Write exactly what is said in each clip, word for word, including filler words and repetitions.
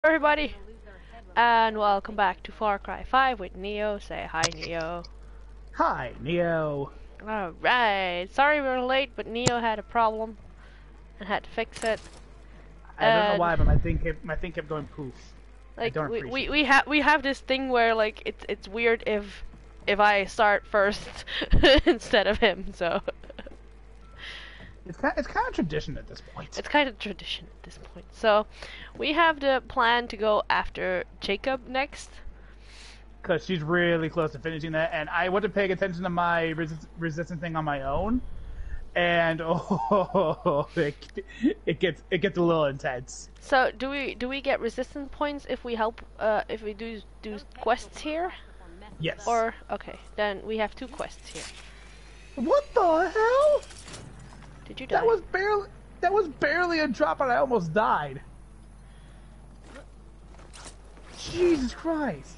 Everybody, and welcome back to Far Cry five with Neo. Say hi, Neo. Hi, Neo. Alright, sorry we were late, but Neo had a problem and had to fix it. I don't know And, why, but my thing kept my thing kept going poof. like, I don't we appreciate we it. we have we have this thing where like it's it's weird if if I start first instead of him. So It's kind it's kind of tradition at this point. it's kind of tradition at this point. So we have the plan to go after Jacob next. Because she's really close to finishing that, and I wasn't paying attention to my resist resistance thing on my own, and oh, it, it gets it gets a little intense. So do we do we get resistance points if we help uh if we do do quests here? Yes. Or okay, then we have two quests here. What the hell? Did you die? That was barely that was barely a drop, and I almost died. Jesus Christ.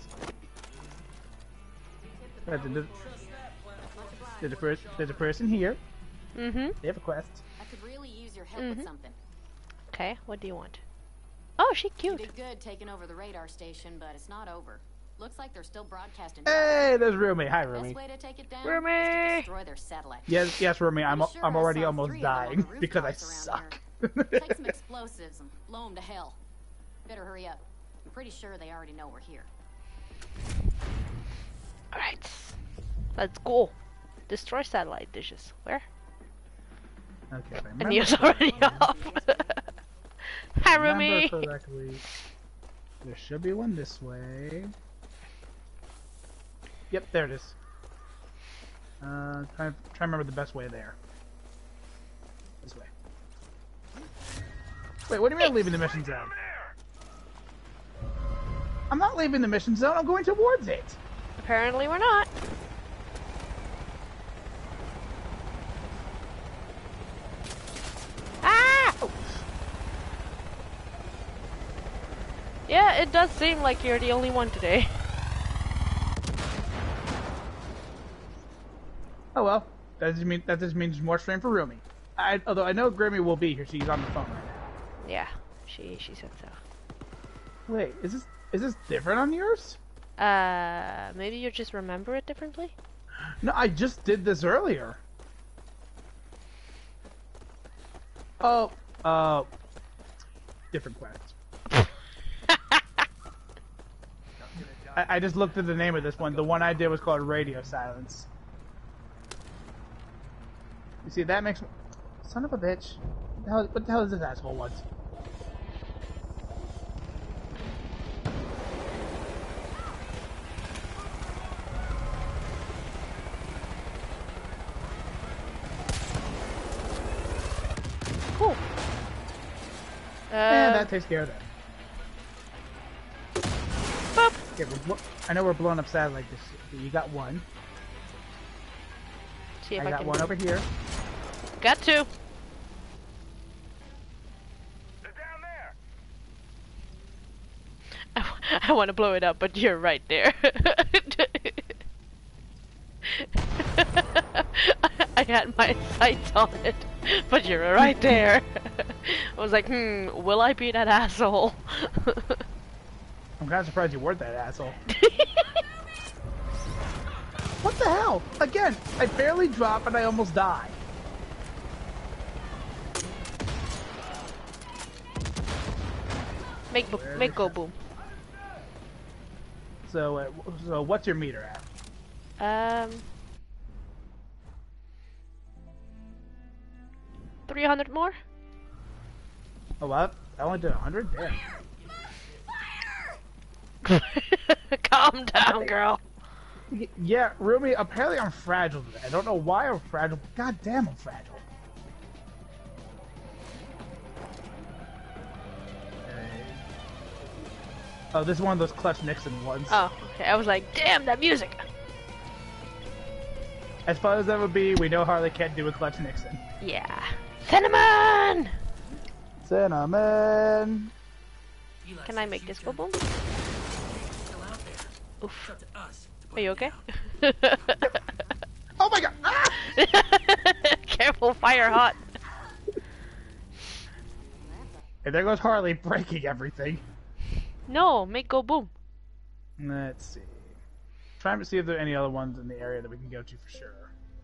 Right, there's, there's, a per there's a person here. Mm-hmm. They have a quest. I could really use your help Mm-hmm. with something. Okay, what do you want? Oh, she You cute. did good taking over the radar station, but it's not over. Looks like they're still broadcasting. Hey, there's Rumi. Hi, Best Rumi. way to take it down Rumi! is to destroy their satellite. Yes, yes, Rumi. I'm Pretty sure I'm I already saw almost three of them on dying the because I rooftops around suck. here. Take some explosives and blow them to hell. Better hurry up. I'm pretty sure they already know we're here. Alright. Let's go. Destroy satellite dishes. Where? Okay, if I And remember, Neo's already off. Hi, remember Rumi. correctly, there should be one this way. Yep, there it is. Uh, try try to remember the best way there. This way. Wait, what do you mean I'm leaving the mission zone? I'm not leaving the mission zone. I'm going towards it. Apparently we're not. Ah! Oh. Yeah, it does seem like you're the only one today. Oh well, that just mean that just means more strain for Rumi. I, although I know Grimmy will be here. She's on the phone right now. Yeah, she she said so. Wait, is this is this different on yours? Uh, maybe you just remember it differently? No, I just did this earlier. Oh, uh, different quest. I, I just looked at the name of this one. The one I did was called Radio Silence. You see, that makes me... Son of a bitch. What the hell, what the hell is this asshole want? Cool. Uh, And that takes care of that. boop. Okay, we're, blo- I know we're blowing up satellite this shit. You got one. See if I I, got can. one over here. Got two. I, I want to blow it up, but you're right there. I had my sights on it, but you're right there. I was like, hmm, will I be that asshole? I'm kind of surprised you weren't that asshole. What the hell? Again, I barely drop and I almost die. Make bo make go boom. So, uh, so what's your meter at? Um, three hundred more. Oh, what? I only did a hundred. Damn. Calm down, girl. Y- Yeah, Rumi. Apparently, I'm fragile today. I don't know why I'm fragile. But God damn, I'm fragile. Oh, this is one of those Clutch Nixon ones. Oh, okay. I was like, damn, that music. As far as that would be, we know Harley can't do a Clutch Nixon. Yeah. Cinnamon! Cinnamon. Can I make this go boom? Oof. Are you okay? Oh my god! Ah! Careful, fire hot. And there goes Harley breaking everything. No, make go boom. Let's see. Trying to see if there are any other ones in the area that we can go to for sure.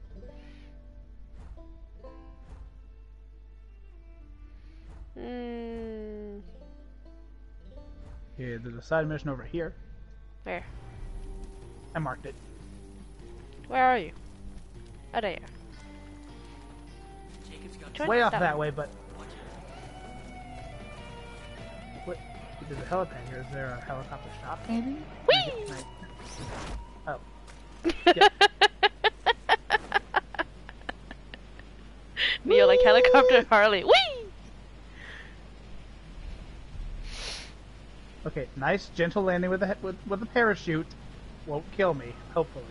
Hmm. Yeah, there's a side mission over here. Where? I marked it. Where are you? Oh, there. Way off that way, but... What? There's a helipad here. Is there a helicopter shop, maybe? Whee! Oh. Yeah. Neo like helicopter Harley. Whee! Okay, nice, gentle landing with a with, with a parachute. Won't kill me, hopefully.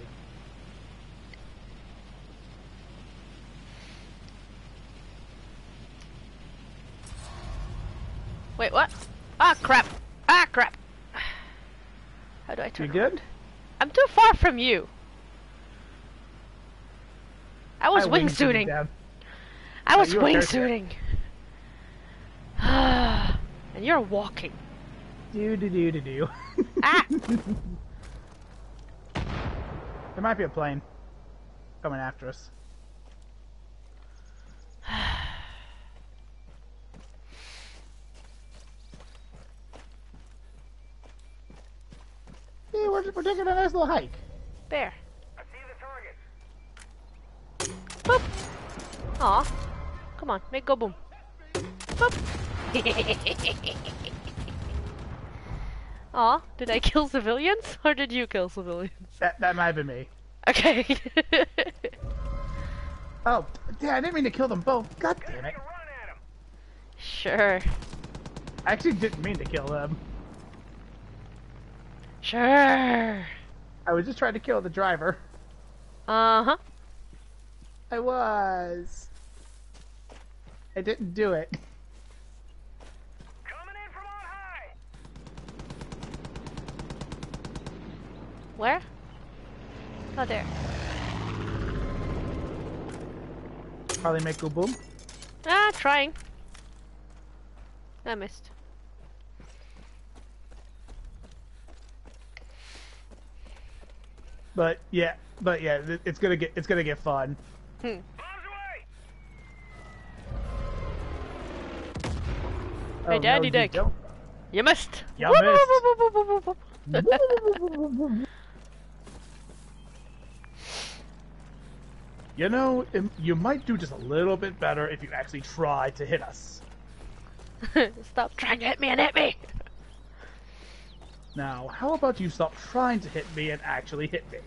Wait, what? Ah, crap! Ah, crap! How do I turn You good? around? I'm too far from you. I was I wingsuited wingsuiting. down. I was you were wingsuiting. And you're walking. Do do do do do. Ah! There might be a plane coming after us. Yeah, we're, we're taking a nice little hike. There. I see the target. Boop. Aw. Come on, make go boom. Boop. Aw, did I kill civilians? Or did you kill civilians? That that might have been me. Okay. Oh, yeah, I didn't mean to kill them both. God damn it. Take a run at him. Sure. I actually didn't mean to kill them. Sure. I was just trying to kill the driver. Uh-huh. I was. I didn't do it. Coming in from on high. Where? Oh, there. Probably make go boom. Ah, trying. I missed. But yeah, but yeah, th- it's gonna get it's gonna get fun. Hmm. Bombs away. Oh, Hey, Daddy no, you Dick. don't. You missed. You Whoop, missed. whoop, whoop, whoop, whoop, whoop, whoop. You know, im- you might do just a little bit better if you actually try to hit us. Stop trying to hit me and hit me. Now, how about you stop trying to hit me and actually hit me?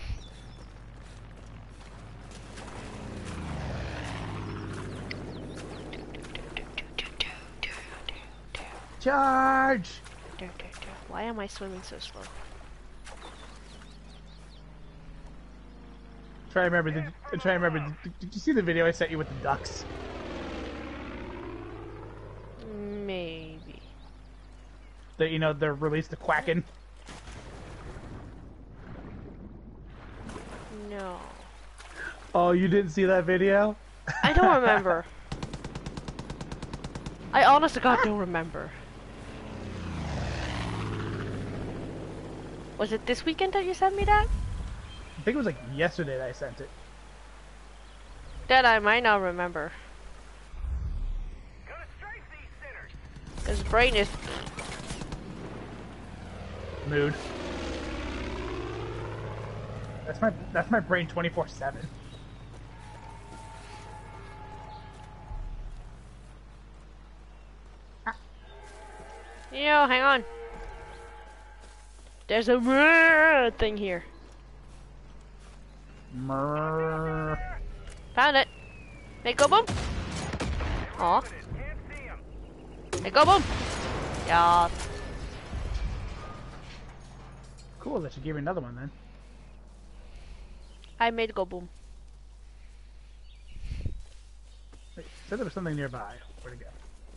Charge! Why am I swimming so slow? Try to remember. Did, try to remember. Did, did you see the video I sent you with the ducks? Maybe. That you know they're released to quacking. No. Oh, you didn't see that video? I don't remember. I honest to God don't remember. Was it this weekend that you sent me that? I think it was like yesterday that I sent it. That I might not remember. Gonna strafe these sinners. His brain is... Mood. That's my that's my brain twenty-four seven. Yo, hang on. There's a thing here. Mrrr. Found it. Make go boom. Aw. Can't see him. Make go boom. Yeah. Cool that you gave me another one then. I made go boom. Wait, said there was something nearby. Where'd it go?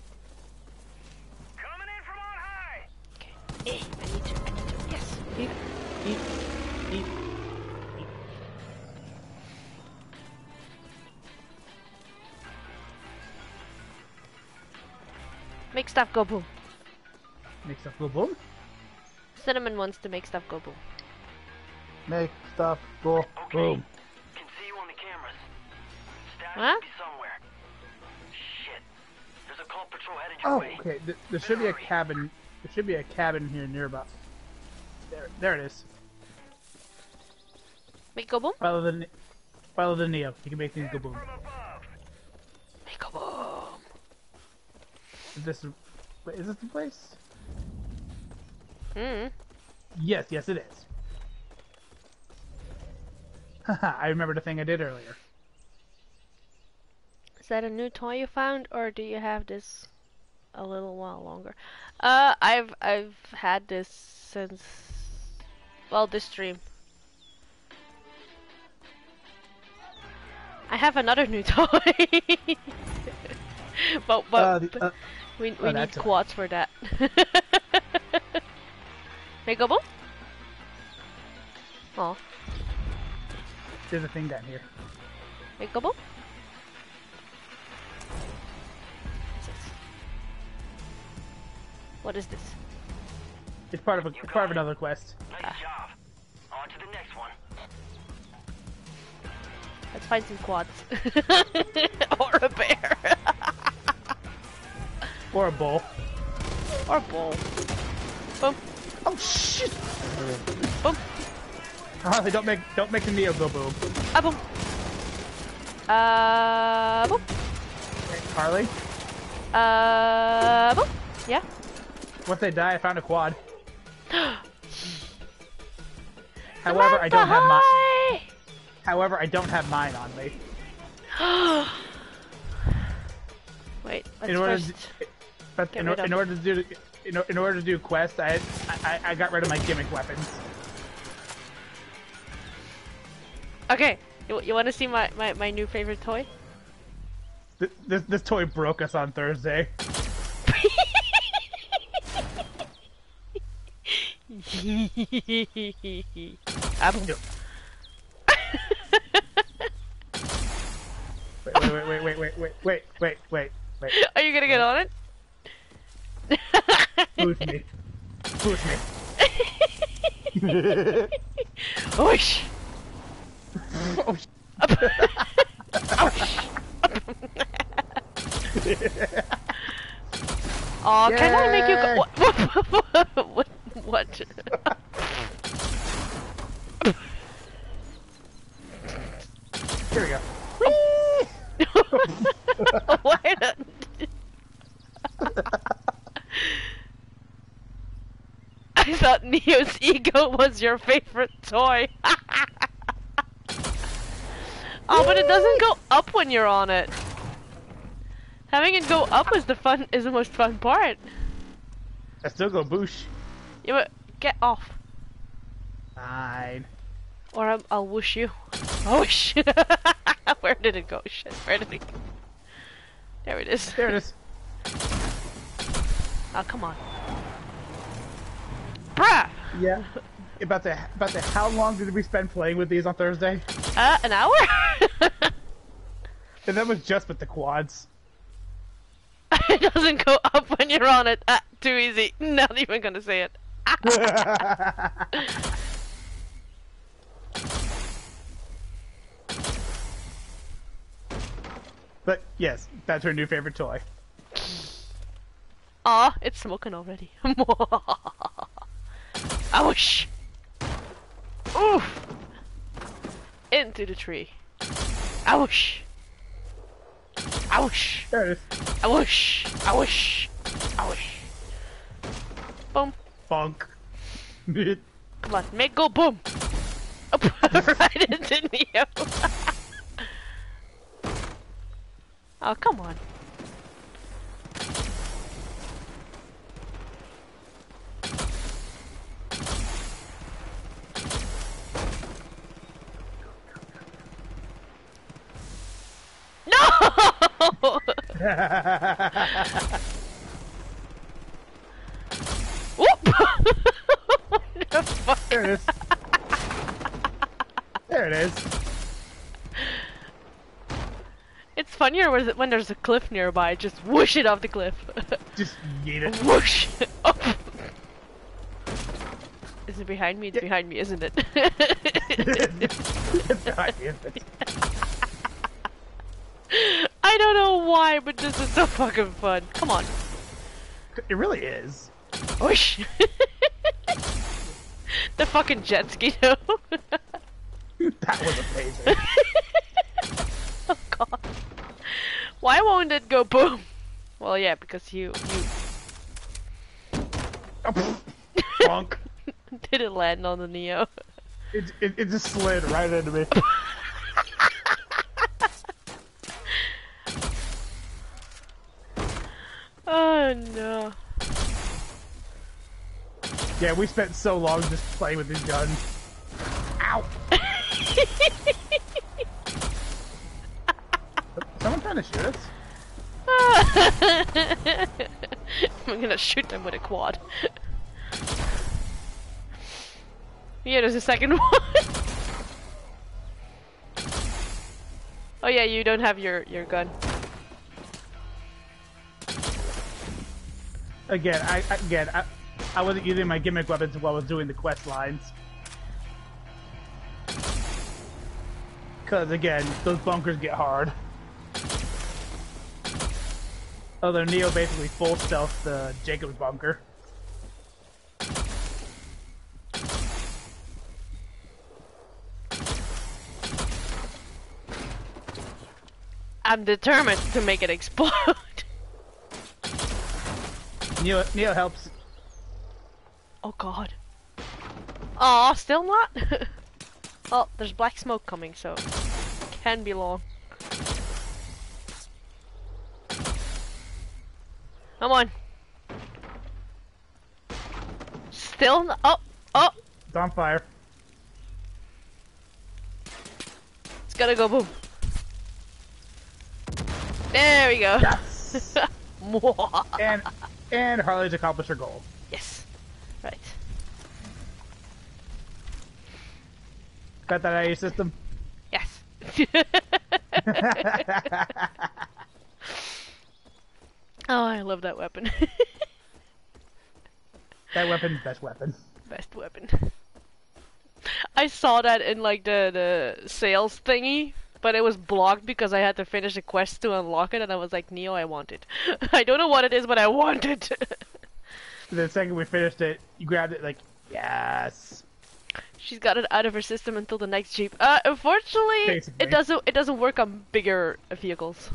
Coming in from on high. Okay. Eh, I need to. I need to. Yes. Eat, eat, eat, eat. Make stuff go boom. Make stuff go boom. Cinnamon wants to make stuff go boom. Make stuff go Okay. boom. Can see you on the cameras. Stash Huh? should be somewhere. Shit. There's a cult patrol headed your Oh, way. okay. Th there should be a cabin. There should be a cabin here nearby. There, there it is. Make go boom? Follow the, follow the Neo. You can make things go boom. From above. Make go boom. Is this, wait, is this the place? Hmm. Yes, yes, it is. Haha, I remember the thing I did earlier. Is that a new toy you found, or do you have this a little while longer? Uh, I've I've had this since, well, this stream. I have another new toy, but but, Uh, the- but uh, we we oh, need that's a- quads for that. Make go boom? Oh, There's a thing down here. make go boom? What is this? It's part of a it's part of another quest. Nice Ah. job. On to the next one. Let's find some quads. Or a bear. Or a bull. Or a bull. Boom. Oh shit! Boom. Harley, don't make don't make the Neo go boom. Ah, boom. Uh, boom. Hey, Harley, Uh, boom. Yeah. once they die, I found a quad. However, I don't have my. my. However, I don't have mine on me. Wait, let's In order, first. to, but get in, rid or- of- in order to do in, or- in order to do quests, I, I I got rid of my gimmick weapons. Okay, you, you want to see my, my, my new favorite toy? This, this this toy broke us on Thursday. Ah, boom. Wait wait wait wait wait wait wait wait wait wait. Are you gonna get on it? Boost me. Boost me. Whoosh! Oh, sh- Aw, can I make you Yay! go? What? What? What? Here we go. Why not? I thought Neo's ego was your favorite toy. Oh, but it doesn't go up when you're on it. Having it go up is the fun, is the most fun part. I still go boosh. You but get off, Fine. or I'm, I'll whoosh you. Oh, whoosh. Where did it go? Shit. Where did it go? There it is. There it is. Oh, come on. Bruh! Yeah. About the about the how long did we spend playing with these on Thursday? Uh, an hour? And that was just with the quads. It doesn't go up when you're on it. Ah, too easy. Not even gonna say it. But yes, that's her new favorite toy. Aw, it's smoking already. Ouch! Oof! Into the tree. Ouch! Ouch! There it is. Ouch! Ouch! Ouch! Boom. Funk. Come on, make go boom! Right into Neo. Oh, come on. No! Whoop! What the fuck? There it is. There it is. It's funnier when when there's a cliff nearby. Just whoosh it off the cliff. Just yeet it. Whoosh! Oh. Is it behind me? It's Yeah. behind me, isn't it? It's behind you. I don't know why, but this is so fucking fun. Come on. It really is. Whoosh! The fucking jet ski though. That was amazing. Oh god. Why won't it go boom? Well, yeah, because you you Oh, bonk. didn't land on the Neo. It, it, it just slid right into me. Oh no. Yeah, we spent so long just playing with these guns. Ow! Someone trying to shoot us? I'm gonna shoot them with a quad. Yeah, there's a second one. Oh yeah, you don't have your your gun. Again, I again I, I wasn't using my gimmick weapons while I was doing the quest lines. Cause again, those bunkers get hard. Although Neo basically full stealth the Jacob's bunker. I'm determined to make it explode. Neo Neo helps. Oh god. Aw, still not? Oh, there's black smoke coming, so can be long. Come on. Still no- oh, oh! It's on fire. It's gotta go boom. There we go. Yes! and and Harley's accomplished her goal. Yes. Right. Got that out of your system? Yes. Oh, I love that weapon. That weapon's best weapon. Best weapon. I saw that in like the the sales thingy, but it was blocked because I had to finish a quest to unlock it, and I was like, Neo, I want it. I don't know what it is, but I want it. The second we finished it, you grabbed it like, yes. She's got it out of her system until the next jeep. Uh, unfortunately, Basically. it doesn't it doesn't work on bigger vehicles.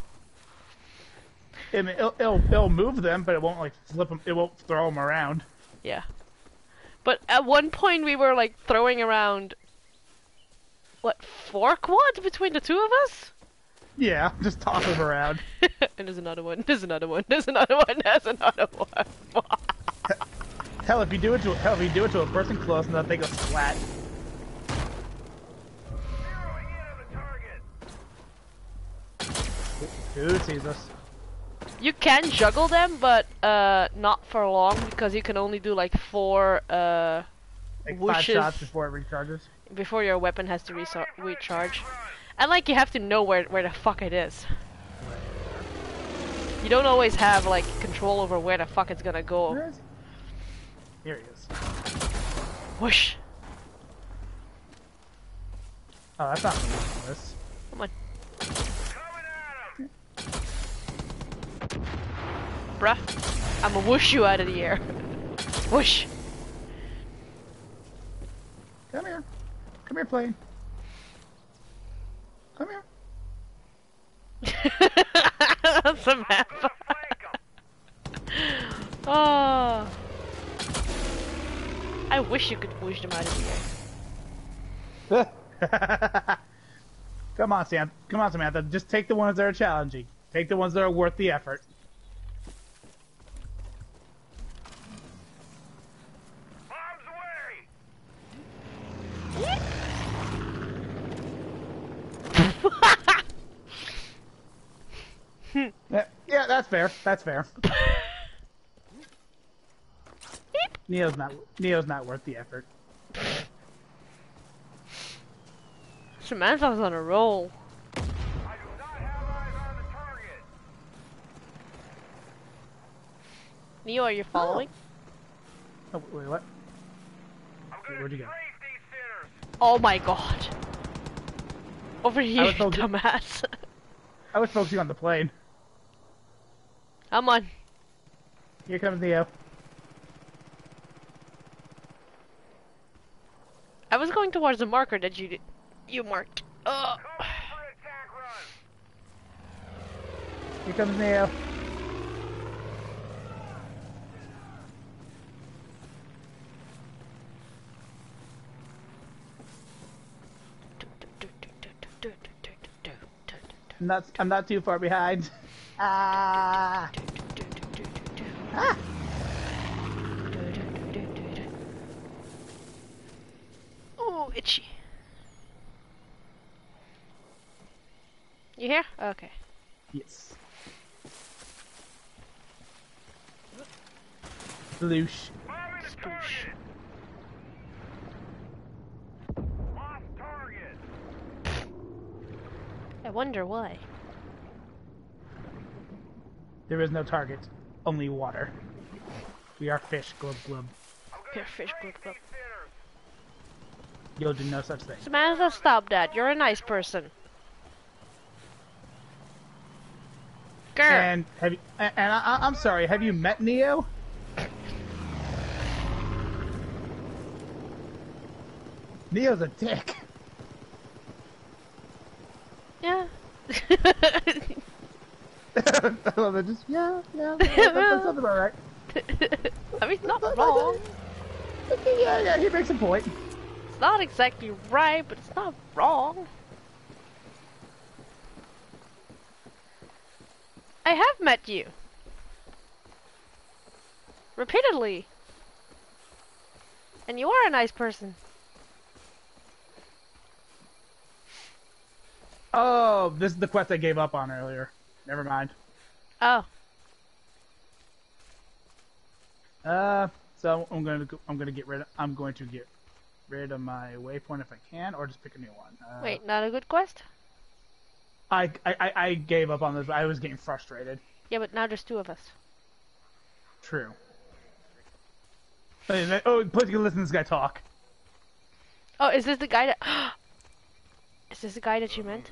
I mean, it'll, it'll it'll move them, but it won't like flip them. It won't throw them around. Yeah. But at one point we were like throwing around, what, four quads between the two of us? Yeah, just toss them around. And there's another one, there's another one, there's another one, there's another one. Hell, if you do it to hell, if you do it to a person close enough, they go splat. Who sees us? You can juggle them, but uh, not for long because you can only do like four uh, Like five whooshes shots before it recharges. before your weapon has to resor- recharge. And like you have to know where where the fuck it is. You don't always have like control over where the fuck it's gonna go. Where is he? Here he is. Whoosh! Oh, that's not the this. Come on. Bruh, I'ma whoosh you out of the air. Whoosh! Come here. Come here, plane. Come here. That's a map. Oh. I wish you could whoosh them out of the air. Come on, Sam. Come on, Samantha. Just take the ones that are challenging. Take the ones that are worth the effort. yeah, yeah, that's fair. That's fair. Neo's not. Neo's not worth the effort. Samantha's on a roll. I do not have eyes on the target. Neo, are you following? Oh, wait, what? I'm Where'd you go? Oh my god. Over here, was focus- dumbass. I was focusing on the plane. Come on. Here comes Neo. I was going towards the marker that you did, you marked. Oh. Here comes Neo. I'm not, I'm not too far behind. Ah! Ah! Oh, itchy. You here? Okay. Yes. Sploosh. Spoosh. I wonder why. There is no target, only water. We are fish, glub glub. Here, fish, glub, glub. You'll do no such thing. Samantha, stop that. You're a nice person. Girl. And have you, and I, I'm sorry, have you met Neo? Neo's a dick. Yeah. I love it. Just yeah, yeah. That, that sounds about right. I mean, it's not wrong. Yeah, yeah. He makes a point. It's not exactly right, but it's not wrong. I have met you. Repeatedly. And you are a nice person. Oh, this is the quest I gave up on earlier. Never mind. Oh. Uh, so I'm gonna go, I'm gonna get rid of I'm going to get rid of my waypoint if I can, or just pick a new one. Uh, Wait, not a good quest? I, I I gave up on this. I was getting frustrated. Yeah, but now there's two of us. True. Oh, please listen to this guy talk. Oh, is this the guy that... Is this the guy that you meant?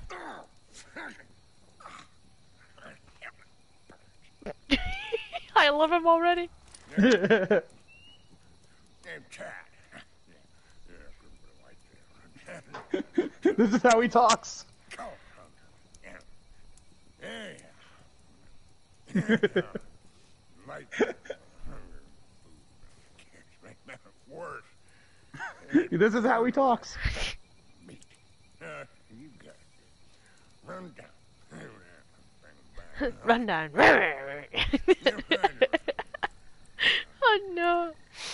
I love him already. This is how he talks. This is how he talks. Run down. Oh no.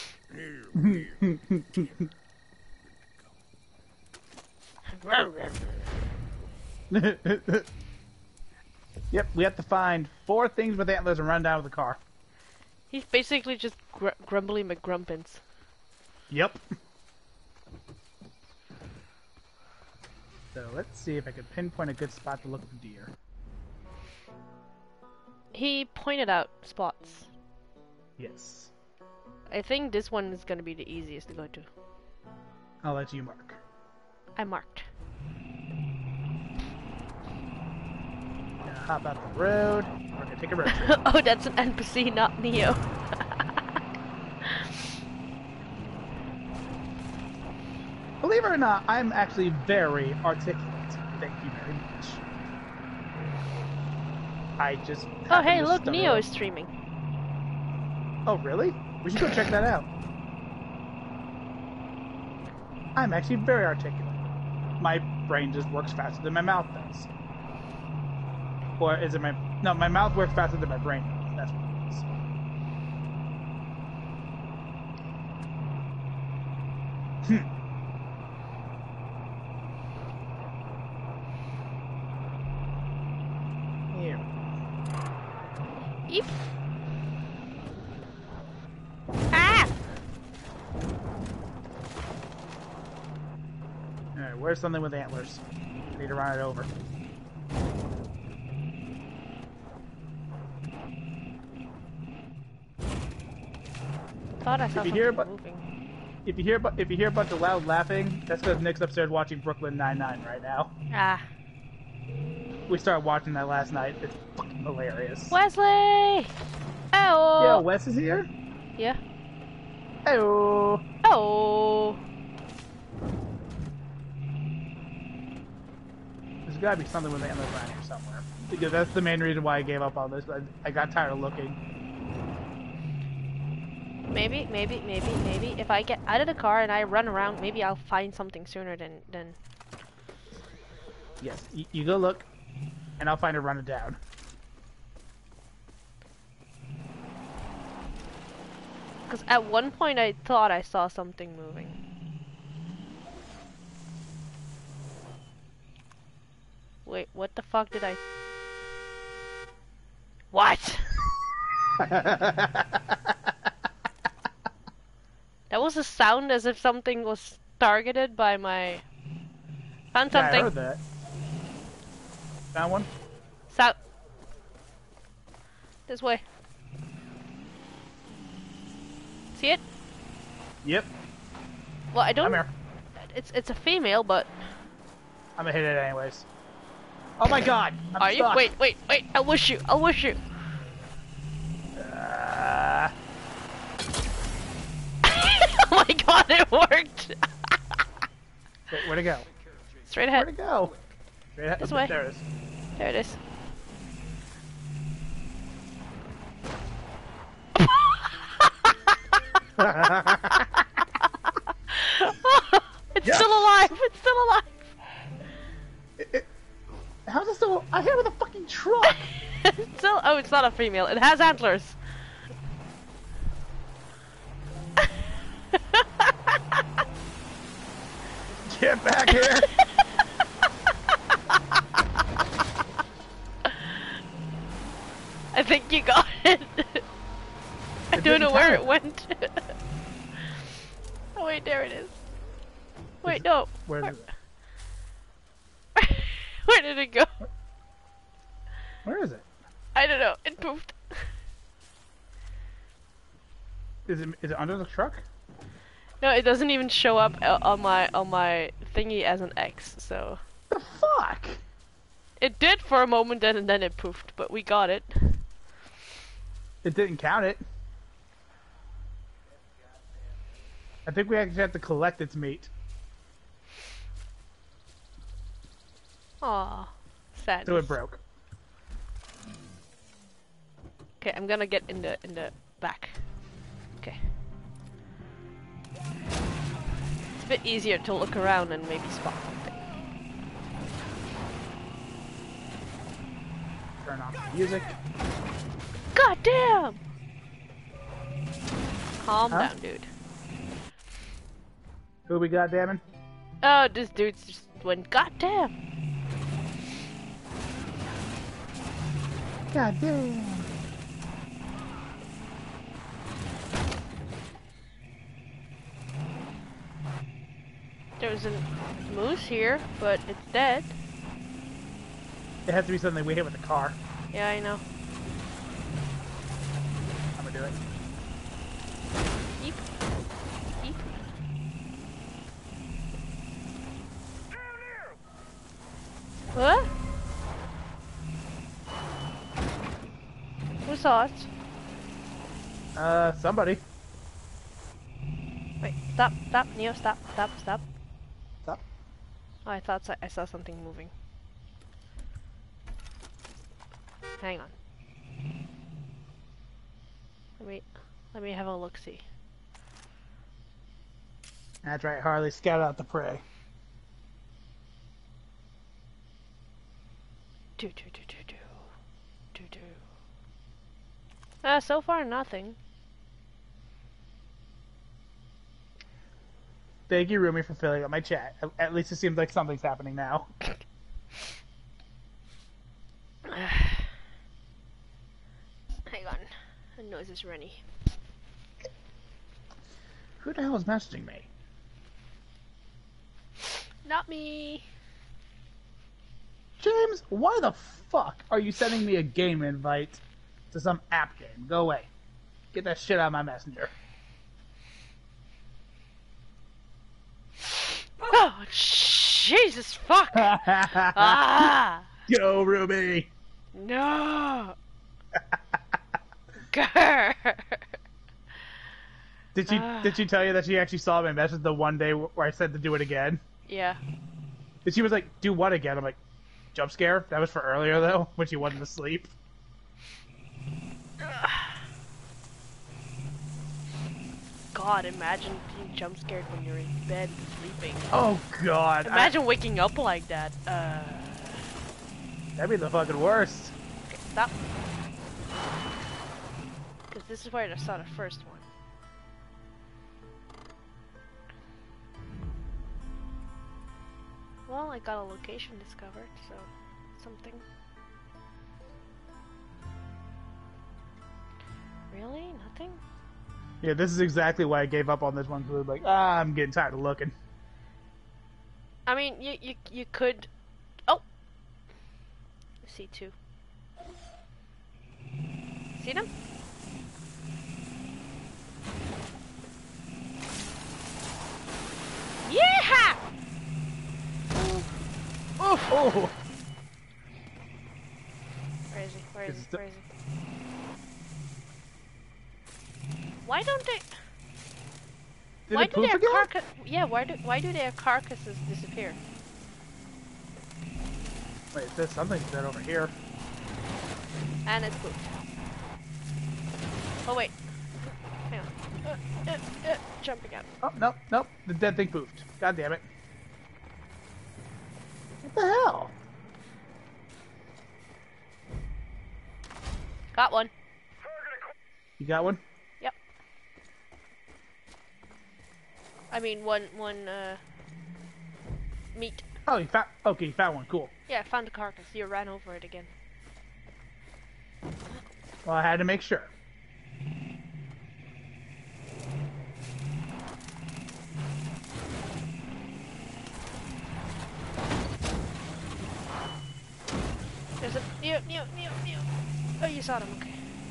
Yep, we have to find four things with antlers and run down with the car. He's basically just gr grumbly McGrumpins. Yep. So let's see if I can pinpoint a good spot to look for deer. He pointed out spots. Yes. I think this one is gonna be the easiest to go to. I'll let you mark. I marked. Gonna hop out the road. We're gonna take a road trip. Oh, that's an N P C, not Neo. Believe it or not, I'm actually very articulate. Thank you very much. I just. Oh, happened hey, to look, stumble- Neo is streaming. Oh, really? We should go check that out. I'm actually very articulate. My brain just works faster than my mouth does. Or is it my... No, my mouth works faster than my brain does. That's what it is. Hmm. Here. Eep. Ah! Alright, where's something with antlers? I need to run it over. Thought I saw Did you something hear about- moving. if you hear bu- if you hear a bunch of loud laughing, that's because Nick's upstairs watching Brooklyn Nine-Nine right now. Ah. We started watching that last night. It's fucking hilarious. Wesley! Oh. Yeah, Wes is here. Yeah. Hello. Oh. There's gotta be something with the endless around here somewhere. Because that's the main reason why I gave up on this. I, I got tired of looking. Maybe, maybe, maybe, maybe. If I get out of the car and I run around, maybe I'll find something sooner than than. Yes, y you go look, and I'll find her run it down. Because at one point I thought I saw something moving. Wait, what the fuck did I... What? That was a sound as if something was targeted by my... Found Yeah, something. I heard that. Found one? South. This way. See it? Yep. Well, I don't... I'm here. It's, it's a female, but... I'm gonna hit it anyways. Oh my god! I'm Are you? stuck. Wait, wait, wait! I'll wish you! I'll wish you! Uh... Oh my god, it worked! Wait, where'd it go? Straight Where'd ahead. it go? Straight ahead. This Oh, way. There it is. There it is. It's Yes! still alive! It's still alive! It, it, how's it still? I hit it with a fucking truck! It's still... Oh, it's not a female. It has antlers. Get back here! I think you got it. I It don't know didn't where count. it went. Oh wait, there it is. Wait, no. Where Where, is it? where did it go? Where is it? I don't know. It poofed. Is it is it under the truck? No, it doesn't even show up uh, on my on my thingy as an X. So The fuck? it did for a moment, and then it poofed. But we got it. It didn't count it. I think we actually have to collect its meat. Aw, sad. So it broke. Okay, I'm gonna get in the in the back. Okay. It's a bit easier to look around and maybe spot something. Turn on the music. God damn! Calm Huh? down, dude. Who we got, damn? Oh, this dude just went, God damn! God damn. There's a moose here, but it's dead. It has to be something we hit with a car. Yeah, I know. I'm gonna do it. Eep. Eep. What? Who saw it? Uh, somebody. Wait, stop, stop, Neo, stop, stop, stop. Stop. Oh, I thought so I saw something moving. Hang on. Let me, let me have a look-see. That's right, Harley. Scout out the prey. Do do do do do. Do do. Uh, so far nothing. Thank you, Rumi, for filling up my chat. At, at least it seems like something's happening now. Hang on. The noise is runny. Who the hell is messaging me? Not me. James, why the fuck are you sending me a game invite to some app game? Go away. Get that shit out of my messenger. No! Jesus fuck! Ah! Go, Ruby! No! Grr! Did she Ah. did she tell you that she actually saw my message the one day where I said to do it again? Yeah. And she was like, "Do what again?" I'm like, "Jump scare." That was for earlier though, when she wasn't asleep. God, imagine being jump scared when you're in bed sleeping. Oh God! Imagine waking up like that. Uh. I, that'd be the fucking worst. Okay, stop. Because this is where I saw the first one. Well, I got a location discovered, so something. Really? Nothing? Yeah, this is exactly why I gave up on this one. Cause I was like, ah, I'm getting tired of looking. I mean, you you you could. Oh, see two. See them? Yeah! Oh, oh. Where is he? Where is It's he? the- Where is he? Why don't they? Did why it do poof their again? carcass? Yeah, why do why do their carcasses disappear? Wait, there's something dead over here. And it's pooped. Oh wait. Hang on. Uh, uh, uh, jumping out. Oh, nope, nope. The dead thing poofed. God damn it. What the hell? Got one. You got one? Yep. I mean one one uh meat. Oh, you found. Okay, you found one. Cool. Yeah, I found the carcass. You ran over it again. Well, I had to make sure. There's a Neo Neo Neo Neo. Oh, you saw them. Okay.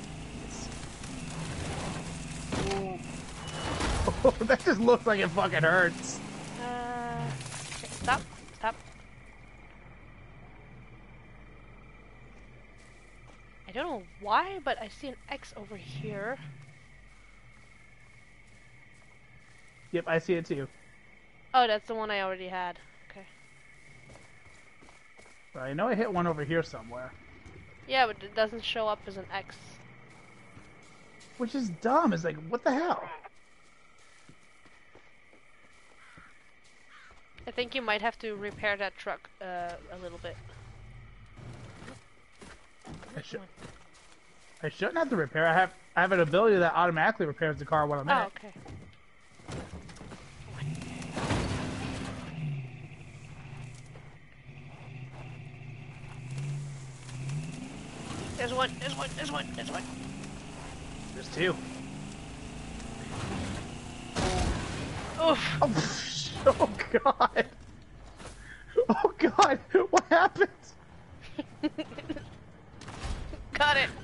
Oh, that just looks like it fucking hurts. Uh, okay, stop, stop. I don't know why, but I see an X over here. Yep, I see it too. Oh, that's the one I already had. Okay. Well, I know I hit one over here somewhere. Yeah, but it doesn't show up as an X. Which is dumb. It's like, what the hell? I think you might have to repair that truck uh, a little bit. I should. I shouldn't have to repair. I have. I have an ability that automatically repairs the car when I'm in Oh, it. okay. There's one, there's one, there's one, there's one. There's two. Oof. Oh, oh God. Oh God. What happened? Got it.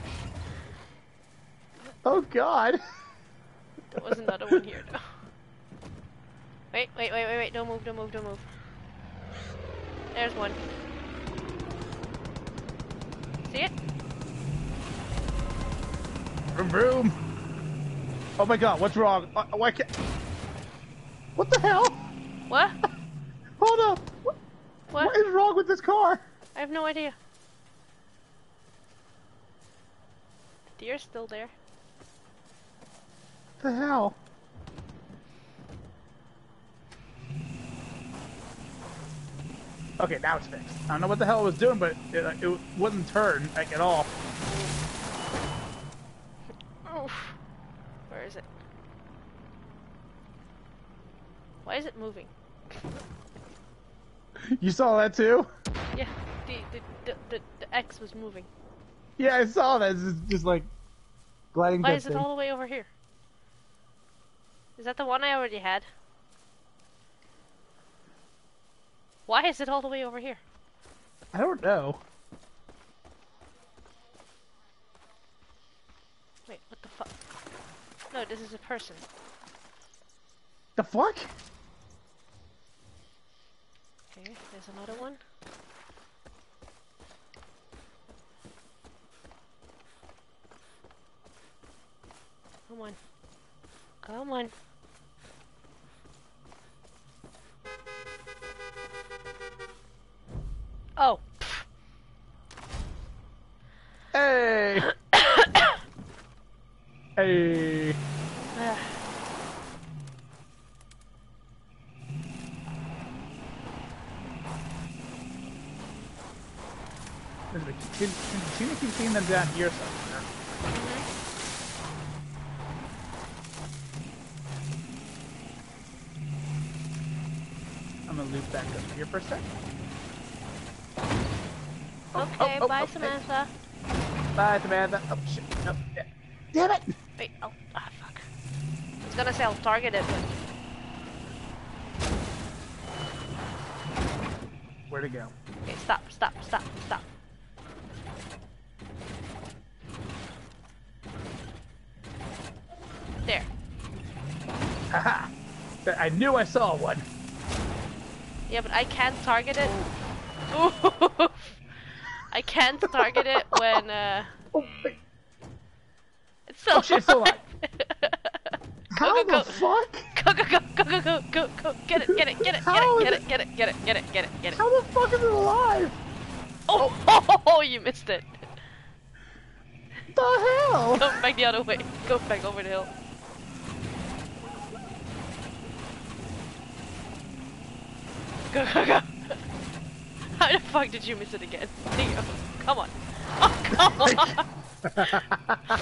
Oh God. There was another one here though. Wait, wait, wait, wait, wait, don't move, don't move, don't move. There's one. See it? Vroom, vroom. Oh my God. What's wrong? Uh, why can't... What the hell? What? Hold up. What, What? what is wrong with this car? I have no idea. Deer's still there. What the hell? Okay, now it's fixed. I don't know what the hell it was doing, but it, it wouldn't turn like at all. Oof. Where is it? Why is it moving? You saw that too? Yeah, the the the, the, the X was moving. Yeah, I saw that. It's just like gliding. Why that is it thing. all the way over here? Is that the one I already had? Why is it all the way over here? I don't know. Wait, what the fuck? No, this is a person. The fuck? There's another one. Come on. Come on. Oh. Hey! Hey! Can, can you keep seeing them down here somewhere? Mm-hmm. I'm gonna loop back up here for a sec. Oh, okay, oh, bye, oh, Samantha. Hey. Bye, Samantha. Oh shit! No, yeah. Damn it! Wait, oh, ah, fuck. I was gonna say I'll target it, but Where'd it go? okay, stop, stop, stop, stop. There. Haha! I knew I saw one. Yeah, but I can't target it. Ooh. I can't target it when uh. Oh, wait. It's still Oh shit! It's still alive. How go, go, the fuck? Go go go go go go go go! Get it! Get it! Get it! How Get is it! Get it! Get it! Get it! Get it! Get it! Get it! How the fuck is it alive? Oh! Oh! Oh! You missed it. The hell? Go back the other way. Go back over the hill. Go go go! How the fuck did you miss it again? Neo, come on! Oh come on!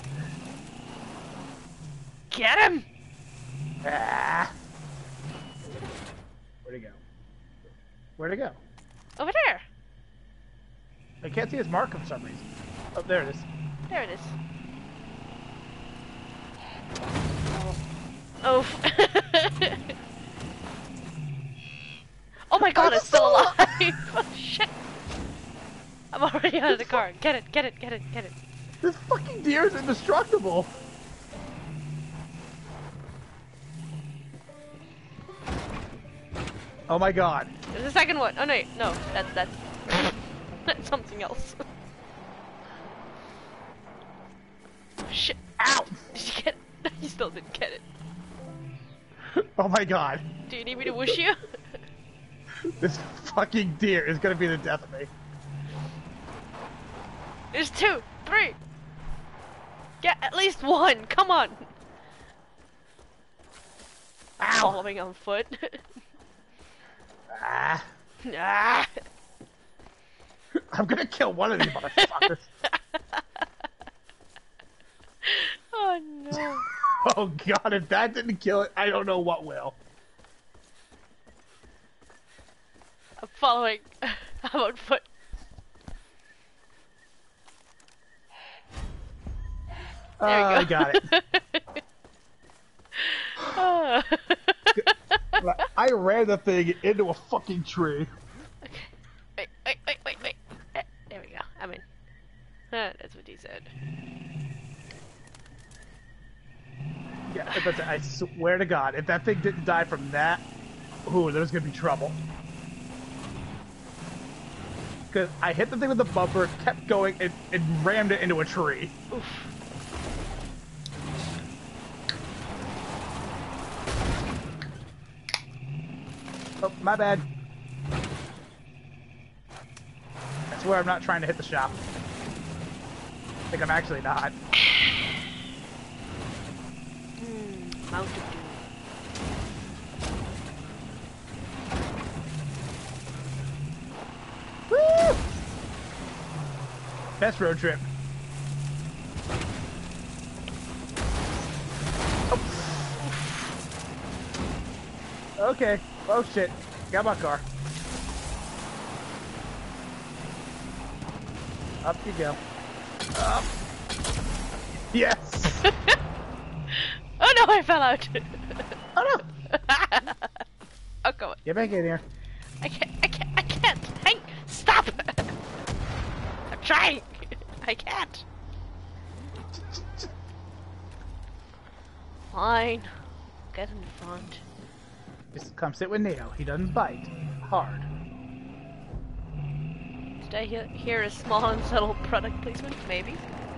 Get him! Ah. Where'd he go? Where'd he go? Over there! I can't see his mark for some reason. Oh, there it is. There it is. Oh. Oh my god, I'm it's still still alive! Oh shit! I'm already out of the car. Get it, get it, get it, get it. This fucking deer is indestructible. Oh my god. There's a second one. Oh no, no, that's that's that's something else. Oh, shit! Ow! Did you get it? You still didn't get it. Oh my god. Do you need me to whoosh you? This fucking deer is gonna be the death of me. There's two, three. Get at least one. Come on. Ow! Following on foot. Ah. Ah. I'm gonna kill one of these motherfuckers. Oh no. Oh god, if that didn't kill it, I don't know what will. I'm following. I'm on foot. Oh, There I we go. got it. Ah. I ran the thing into a fucking tree. Okay. Wait, wait, wait, wait, wait. Eh, there we go. I'm in. Ah, that's what he said. Yeah, but I swear to God, if that thing didn't die from that, ooh, there's gonna be trouble. Because I hit the thing with the bumper, kept going, and, and rammed it into a tree. Oof. Oh, my bad. I swear I'm not trying to hit the shop. I think I'm actually not. Hmm, Mountain Dew. Woo! Best road trip. Oh. Okay. Oh shit. Got my car. Up you go. Up. Yes. Oh no, I fell out. Oh no. Oh, come on. Get back in here. I can't, I can't, I can't. Hang, stop. I'm trying. I can't. Fine. Get in front. Just come sit with Neo. He doesn't bite hard. Did I he hear a small and subtle product placement? Maybe.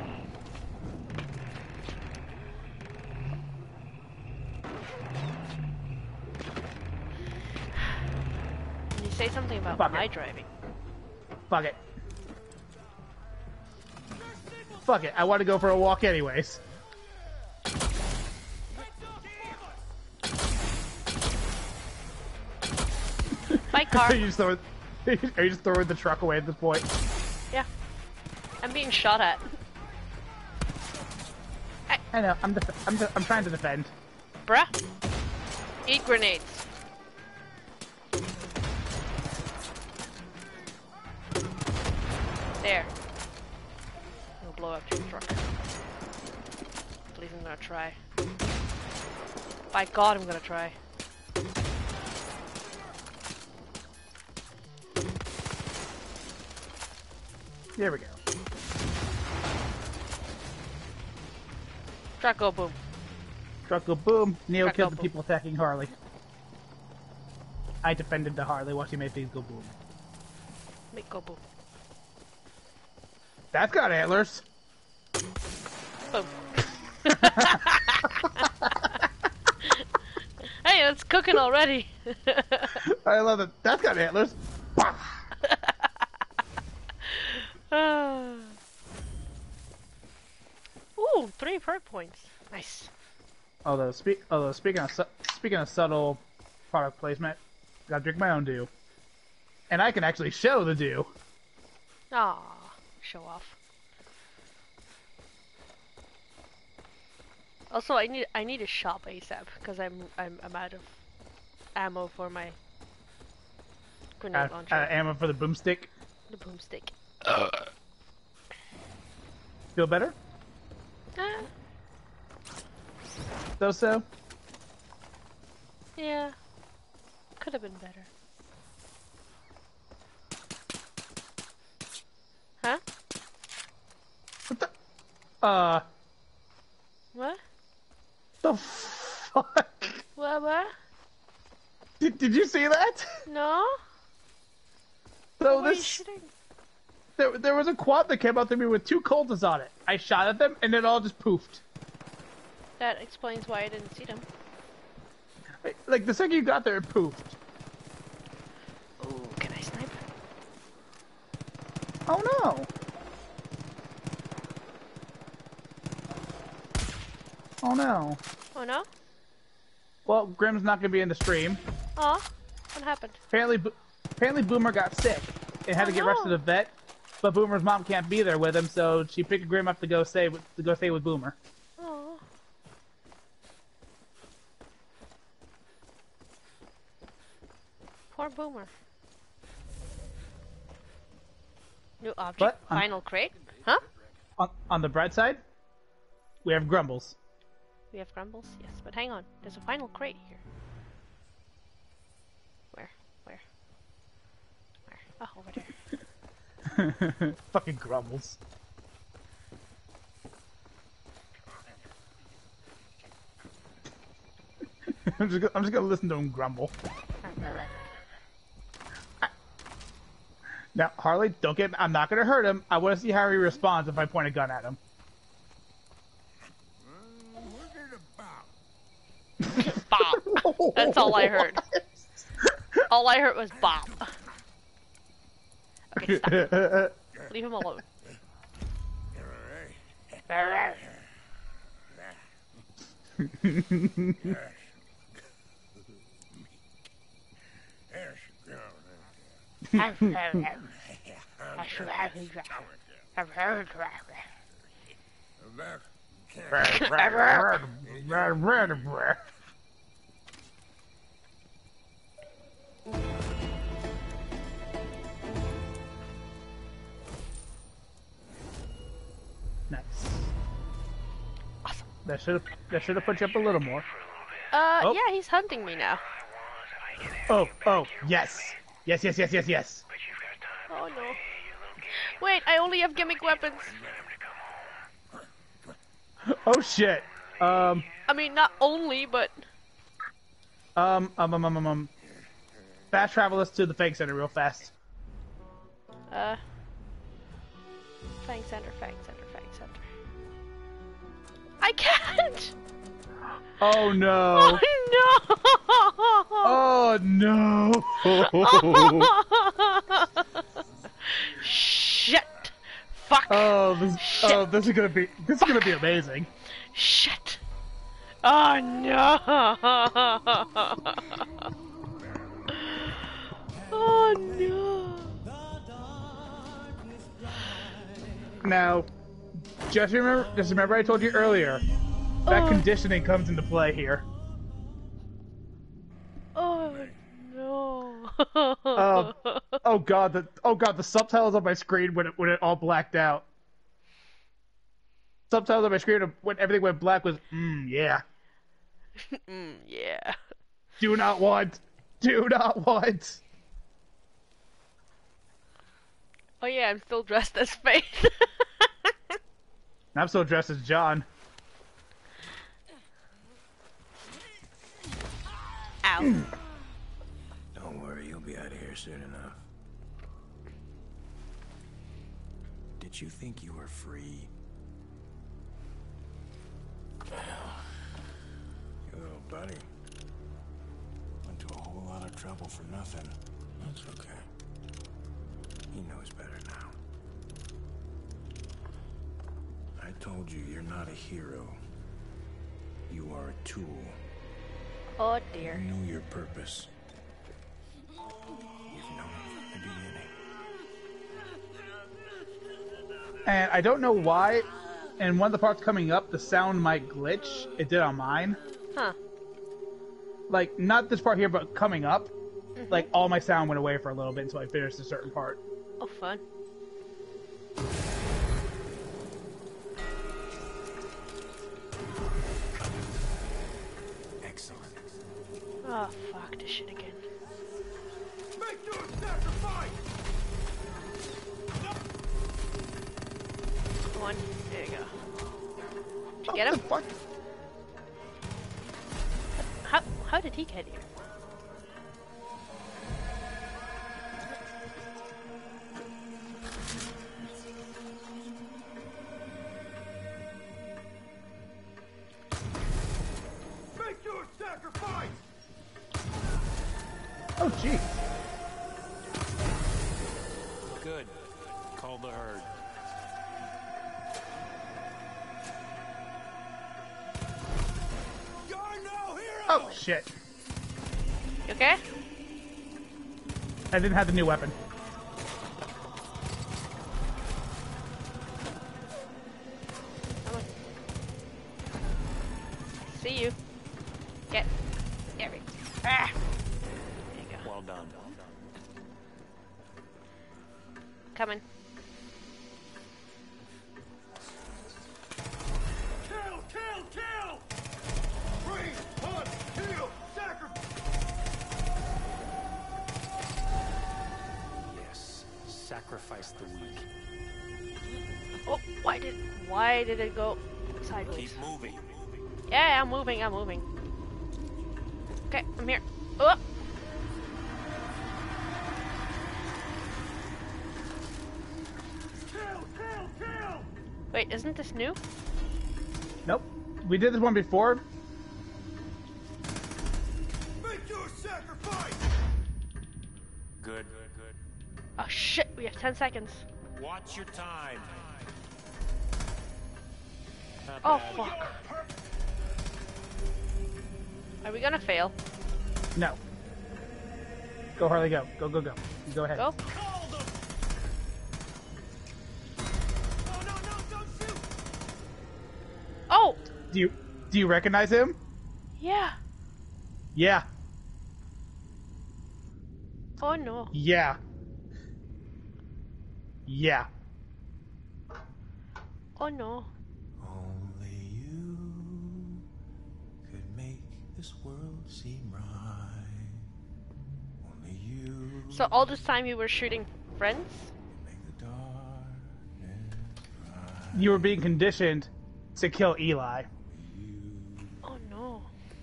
Can you say something about Fuck my it. driving? Fuck it. Fuck it. I want to go for a walk anyways. My car. Are you just throwing, are you just throwing the truck away at this point? Yeah. I'm being shot at. I know. I'm def I'm de I'm trying to defend. Bruh. Eat grenades. There. I'll blow up your truck. Please, I'm gonna try. By God, I'm gonna try. There we go. Truck go boom. Truck go boom. Neo Truck killed go the boom. people attacking Harley. I defended the Harley while she made things go boom. Make go boom. That's got antlers. Boom. Hey, it's cooking already. I love it. That's got antlers. Ooh, three perk points. Nice. Although, speak, although speaking of su speaking of subtle product placement, gotta drink my own dew, and I can actually show the dew. Ah, show off. Also, I need I need a shop ASAP because I'm I'm I'm out of ammo for my grenade Uh, launcher. uh, ammo for the boomstick. The boomstick. Feel better? Ah, So so. yeah. Could have been better. Huh? What the? Uh. What? The fuck? What? What? Did Did you see that? No? So What are you this shooting? there there was a quad that came out to me with two cultists on it. I shot at them and it all just poofed. That explains why I didn't see them. Like the second you got there, it poofed. Ooh, can I snipe? Oh no! Oh no! Oh no? Well, Grim's not gonna be in the stream. Aw, what happened? Apparently, Bo apparently Boomer got sick and had Oh, to get rushed to no. the vet. But Boomer's mom can't be there with him, so she picked Grim up to go stay with, to go stay with Boomer. Oh. Poor Boomer. New object. But, um, Final crate? Huh? On, on the bright side, we have Grumbles. We have grumbles? Yes, but hang on. There's a final crate here. Where? Where? Where? Oh, over there. Fucking Grumbles. I'm just, go- I'm just gonna listen to him grumble. Now, Harley, don't get. I'm not gonna hurt him. I want to see how he responds if I point a gun at him. Bob. That's all I heard. All I heard was Bob. Okay, stop. Leave him alone. Nice. Awesome. That should have that should have put you up a little more. Uh, Oh. yeah, he's hunting me now. Oh, oh, yes, yes, yes, yes, yes, yes. Oh no. Wait, I only have gimmick weapons. Oh shit. Um, I mean, not only, but... um, um, um, um, um, um. Fast travel us to the fake center real fast. Uh, Fang center, fang center, fang center. I can't! Oh no! Oh no! Oh no! Shit! Fuck! Oh, this, Shit. oh, this is gonna be this is gonna be amazing. Shit! Oh no! Oh no! Now, just remember, just remember, I told you earlier that Oh. conditioning comes into play here. Oh no! Um, oh god, the oh god, the subtitles on my screen when it when it all blacked out. Subtitles on my screen when everything went black was mm, yeah. mm, yeah. Do not want. Do not want. Oh yeah, I'm still dressed as Faith. I'm still dressed as John. Ow. Don't worry, you'll be out of here soon enough. Did you think you were free? Well, your little buddy went to a whole lot of trouble for nothing. That's okay. He knows better now. I told you, you're not a hero. You are a tool. Oh You dear. know your purpose. You've known it from the beginning. And I don't know why, in one of the parts coming up, the sound might glitch. It did on mine. Huh. Like, not this part here, but coming up. Mm-hmm. Like, all my sound went away for a little bit until I finished a certain part. Oh fun. Excellent. Oh fuck this shit again. Make your sacrifice! Come on. There you go. Did you get What him? the fuck? How how did he get you? Make your sacrifice! Oh, jeez. Good. Call the herd. You're no hero! Oh, shit. You okay? I didn't have the new weapon. Come on. See you. Get. There we go. Ah! There you go. Well done. Coming. Kill! Kill! Kill! Free! Hunt! Kill! Sacrifice! Yes. Sacrifice the weak. Oh, why did why did it go sideways? Keep moving. Yeah, I'm moving. I'm moving. Okay, I'm here. Oh. Kill! Kill! Kill! Wait, isn't this new? Nope. We did this one before. Make your sacrifice! Good. Good. Good. Oh shit, we have ten seconds. Watch your time. Not Oh bad. fuck. Are we gonna fail? No. Go, Harley, go. Go, go, go. You go ahead. Go. Call them. No, no, no! Don't shoot! Oh! Do you do you recognize him? Yeah. Yeah. Oh no. Yeah. Yeah. Oh no. Only you could make this world seem right. Only you So all this time you were shooting friends? make the darkness bright. You were being conditioned to kill Eli. Oh no.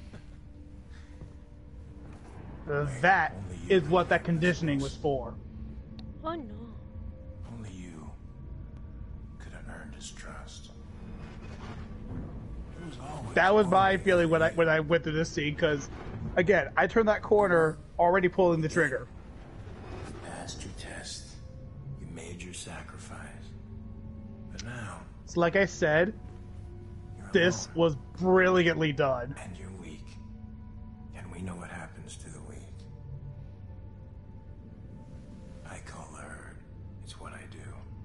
That is what that conditioning was for. Oh no. Only you. mistrust. It was always That was my one feeling when I thing. when I went through this scene, because, again, I turned that corner already pulling the trigger. You passed your test. You made your sacrifice. But now, So like I said, you're this alone, was brilliantly done. and you're weak. And we know what happens to the weak. I call the herd. It's what I do.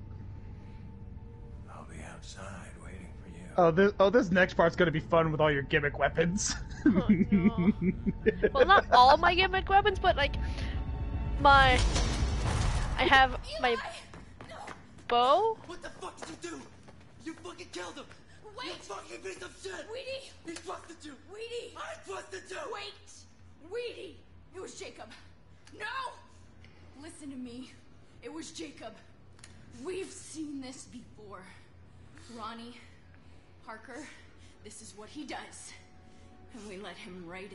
I'll be outside waiting for you. Oh, this oh this next part's gonna be fun with all your gimmick weapons. Oh, no. Well, not all my gimmick weapons, but like my. I have my bow. What the fuck did you do? You fucking killed him! Wait! You fucking piece of shit! Weedy! He trusted you! Weedy! I trusted you! Wait! Weedy! It was Jacob. No! Listen to me. It was Jacob. We've seen this before. Ronnie, Parker, this is what he does. And we let him right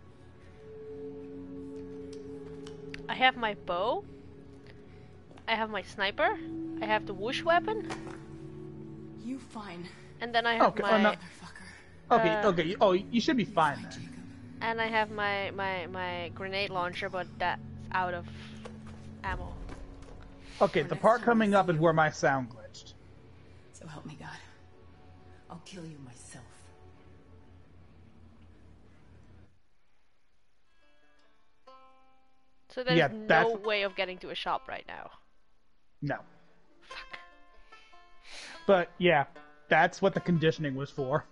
in. I have my bow. I have my sniper. I have the whoosh weapon, You fine, and then I have Okay, oh, my no. motherfucker. Okay, Uh, okay. Oh, you should be fine then. Jacob. and I have my my my grenade launcher, but that's out of ammo. Okay, the part coming up is where my sound glitched. So help me God. I'll kill you myself. So there's Yeah, no that's- way of getting to a shop right now. No. Fuck. But yeah, that's what the conditioning was for.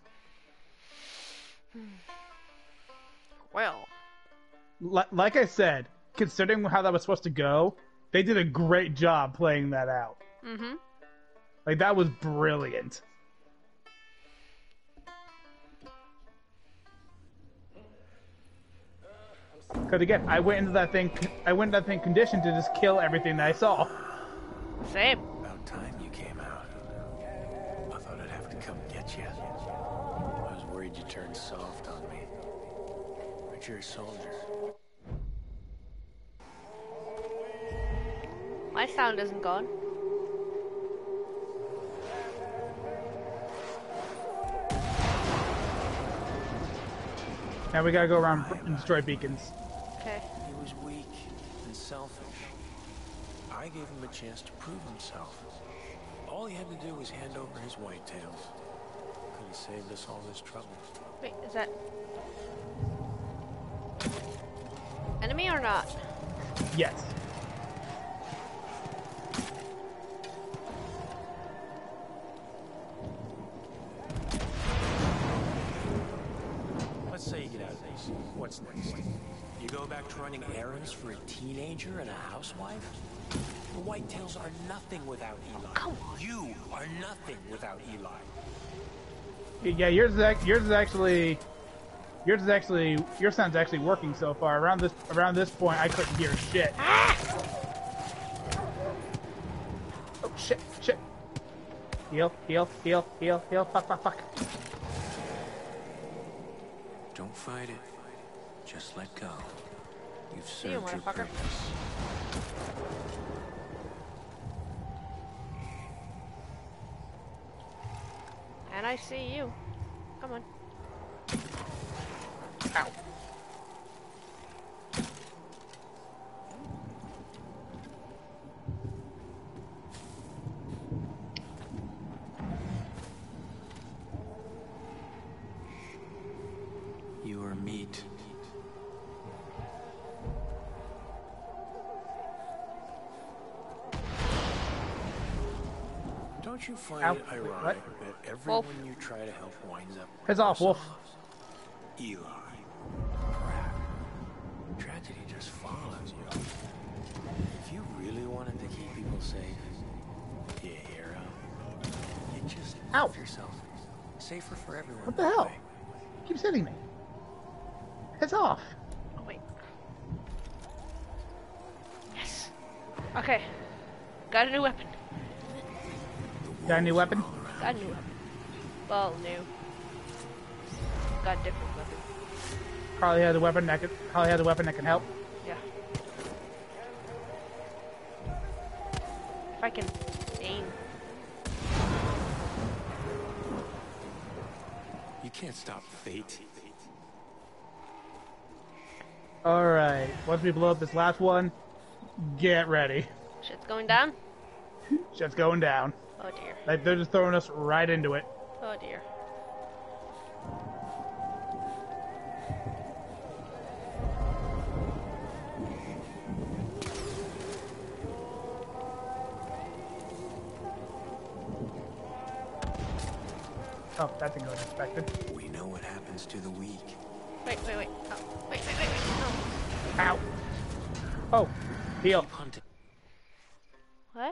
Well, L- like I said, considering how that was supposed to go, they did a great job playing that out. mm-hmm. Like, that was brilliant. Because again, I went into that thing, I went into that thing conditioned to just kill everything that I saw. Same. About time you came out. I thought I'd have to come get you. I was worried you turned soft on me. But you're a soldier. My sound isn't gone. Now we gotta go around and destroy beacons. Okay. He was weak and selfish. I gave him a chance to prove himself. All he had to do was hand over his whitetails. Could have saved us all this trouble. Wait, is that enemy or not? Yes. Let's say you get out of this. What's next? You go back to running errands for a teenager and a housewife? The whitetails are nothing without Eli. Come on. You are nothing without Eli. Yeah, yours is ac- yours is actually yours is actually your sound's actually working so far. Around this around this point, I couldn't hear shit. Oh shit, shit. Heal, heal, heal, heal, heal. Fuck, fuck, fuck. Don't fight it. Just let go. You've you, served your motherfucker. purpose. And I see you. Come on. Ow. You are meat. Don't you find Ow. it Wait, ironic what? that everyone Wolf. you try to help winds up Heads off, Wolf. Eli. Crap. Tragedy just follows you. If you really wanted to keep people safe, you hero, you just Ow. love yourself. Safer for everyone. What the that hell? way. Keeps hitting me. Heads off. Oh wait. Yes. Okay. Got a new weapon. Got a new weapon? Got a new weapon. Well, new. Got a different weapon. Probably has a weapon that can probably has a weapon that can help. Yeah. If I can aim. You can't stop fate. Alright, once we blow up this last one, get ready. Shit's going down? Shit's going down. Oh dear. Like, they're just throwing us right into it. Oh dear. Oh, that didn't go as expected. We know what happens to the weak. Wait, wait, wait. Oh, wait, wait, wait, wait. No. Ow! Oh, heal. Keep hunting. What?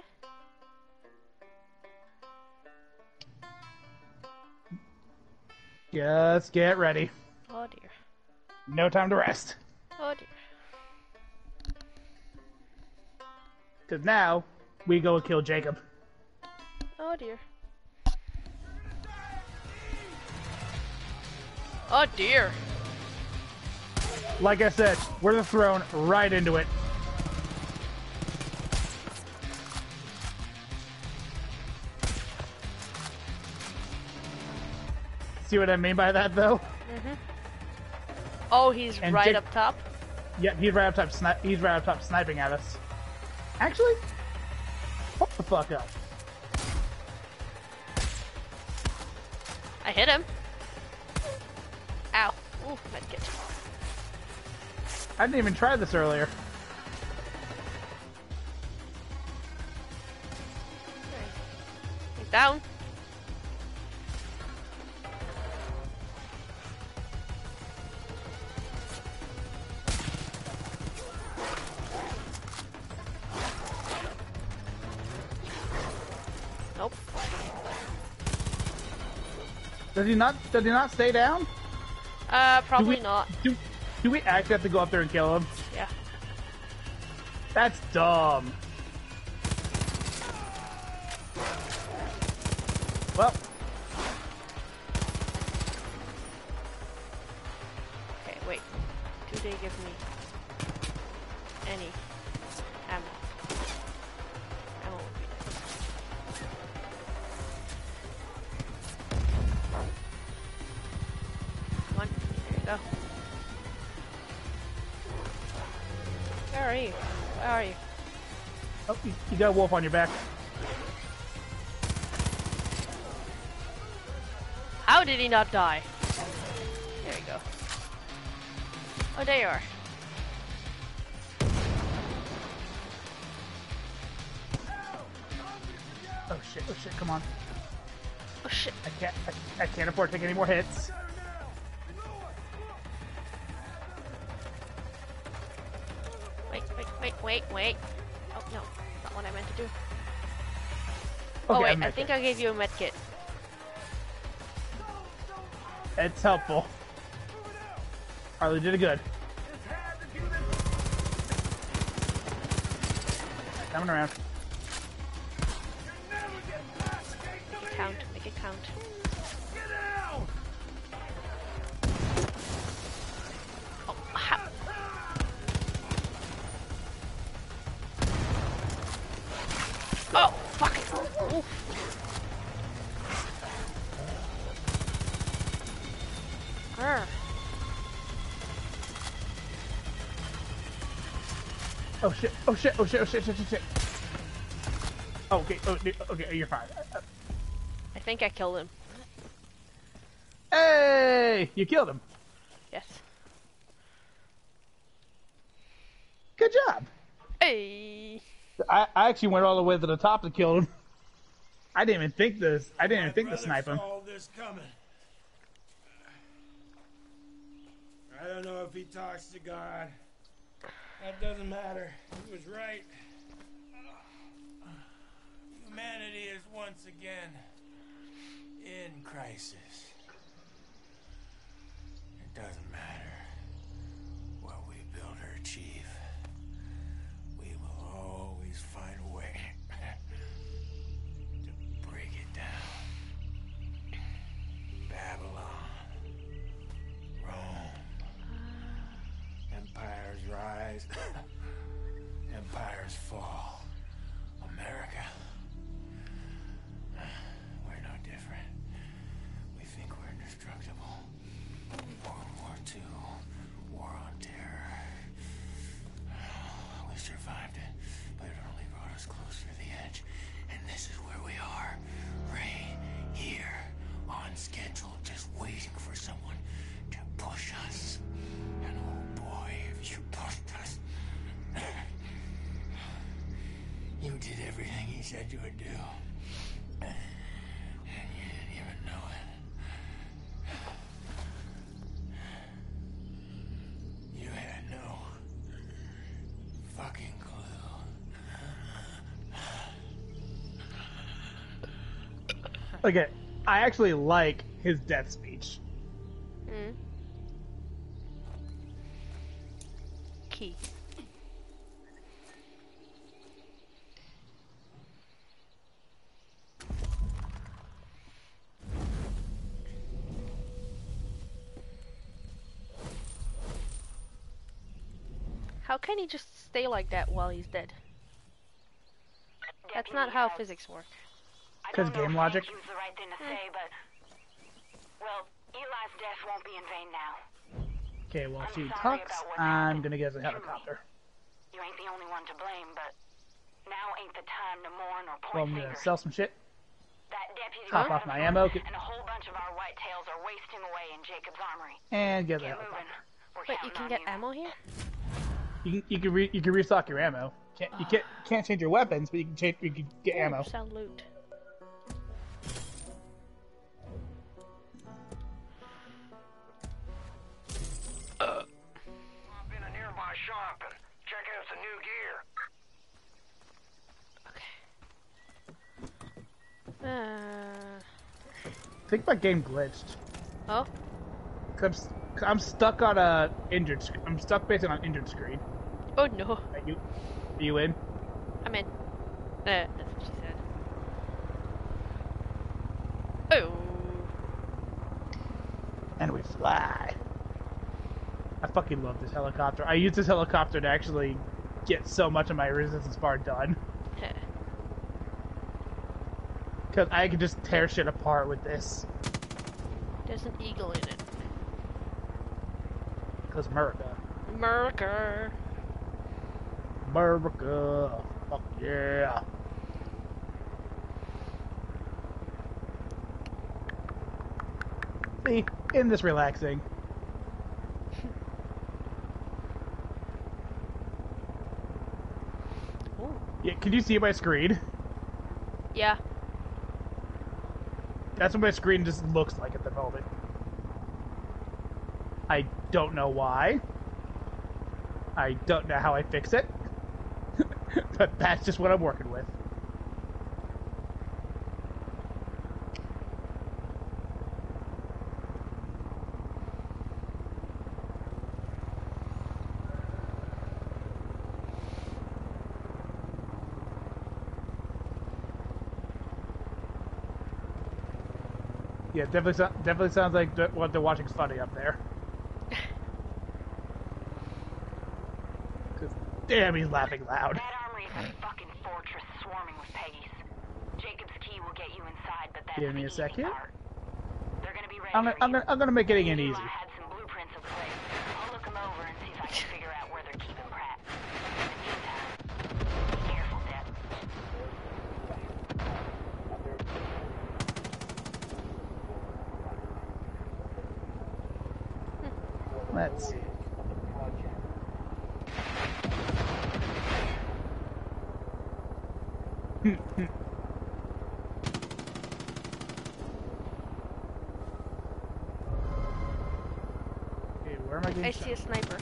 Just get ready. Oh dear. No time to rest. Oh dear. Because now, we go kill Jacob. Oh dear. Oh dear. Like I said, we're just thrown right into it. See what I mean by that, though? Mm-hmm. Oh, he's And right Jake- up top? Yep, he's right up top. Sni- he's right up top, sniping at us. Actually, hold the fuck up. I hit him. Ow. Ooh, medkit. I didn't even try this earlier. He's down. Nope. Does he not? Does he not stay down? Uh, probably we- not. Do, do we actually have to go up there and kill him? Yeah. That's dumb. Well, Okay, wait. Do they give me any ammo? Ammo would be nice. Come on, there you go. Where are you? Where are you? oh, you, you got a wolf on your back. How did he not die? There you go. Oh, there you are. Oh shit! Oh shit! Come on! Oh shit. I can't. I, I can't afford to take any more hits. Wait, wait, wait, wait, wait. Oh no, not what I meant to do. Okay, Oh wait, I'm I at think it. I gave you a med kit. It's helpful. Harley did it good. Coming around. Make it count, make it count. Oh, how? Oh, fuck it. Oof. Grr. Oh shit! Oh shit! Oh shit! Oh shit! Shit! Shit! Shit! Oh, okay. Oh, okay. You're fine. I think I killed him. Hey! You killed him. Yes. Good job. Hey. I, I actually went all the way to the top to kill him. I didn't even think this. I didn't even think to snipe him. All this coming. I don't know if he talks to God. That doesn't matter. He was right. Humanity is once again in crisis. It doesn't matter what we build or achieve. We will always find a way to break it down. Babylon, Rome, empires rise, empires fall. America, we're no different. We think we're indestructible. everything he said you would do. And you didn't even know it. You had no fucking clue. Okay, I actually like his death speech. Hmm. Key. How can he just stay like that while he's dead? That's not how physics work. Because game logic. He was the right thing to say, but well, Eli's death won't be in vain now. Okay, while I'm she sorry talks, about what I'm happened. gonna get us a Truly. helicopter. You ain't the only one to blame, but now ain't the time to mourn or point Well, I'm gonna fingers. sell some shit. That deputy Top was off out of my work, ammo. and a whole bunch of our whitetails are wasting away in Jacob's armory. And get the Get helicopter. moving. We're Wait, you counting can on get you. ammo here? You can you can re, you can restock your ammo. Can't you can't can't change your weapons, but you can change you can get Ooh, ammo. sell loot. Stop in a nearby shop and check out some new gear. Okay. Uh. I think my game glitched. Oh. Cause I'm, s- 'cause I'm stuck on a injured. sc- I'm stuck basically on injured screen. Oh no. Are you are you in? I'm in. Uh, that's what she said. Oh. And we fly. I fucking love this helicopter. I use this helicopter to actually get so much of my resistance bar done. Because I can just tear shit apart with this. There's an eagle in it. Because America. Merker. America. Fuck yeah. See, in this relaxing. Ooh. Yeah, can you see my screen? Yeah. That's what my screen just looks like at the moment. I don't know why. I don't know how I fix it. But that's just what I'm working with. Yeah, definitely, so- definitely sounds like th- what they're watching's funny up there. 'Cause damn, he's laughing loud. That armory is a fucking fortress swarming with Peggies. Jacob's key will get you inside, but that's Give me the a sec easy here. part. They're gonna be ready I'm for gonna, I'm you. gonna, I'm gonna make getting in Eli easy. had some blueprints of the place. I'll look them over and see if I can figure out where they're keeping Pratt. In the meantime, be careful, Deb. Let's see. Okay, where am I getting I shot? see a sniper.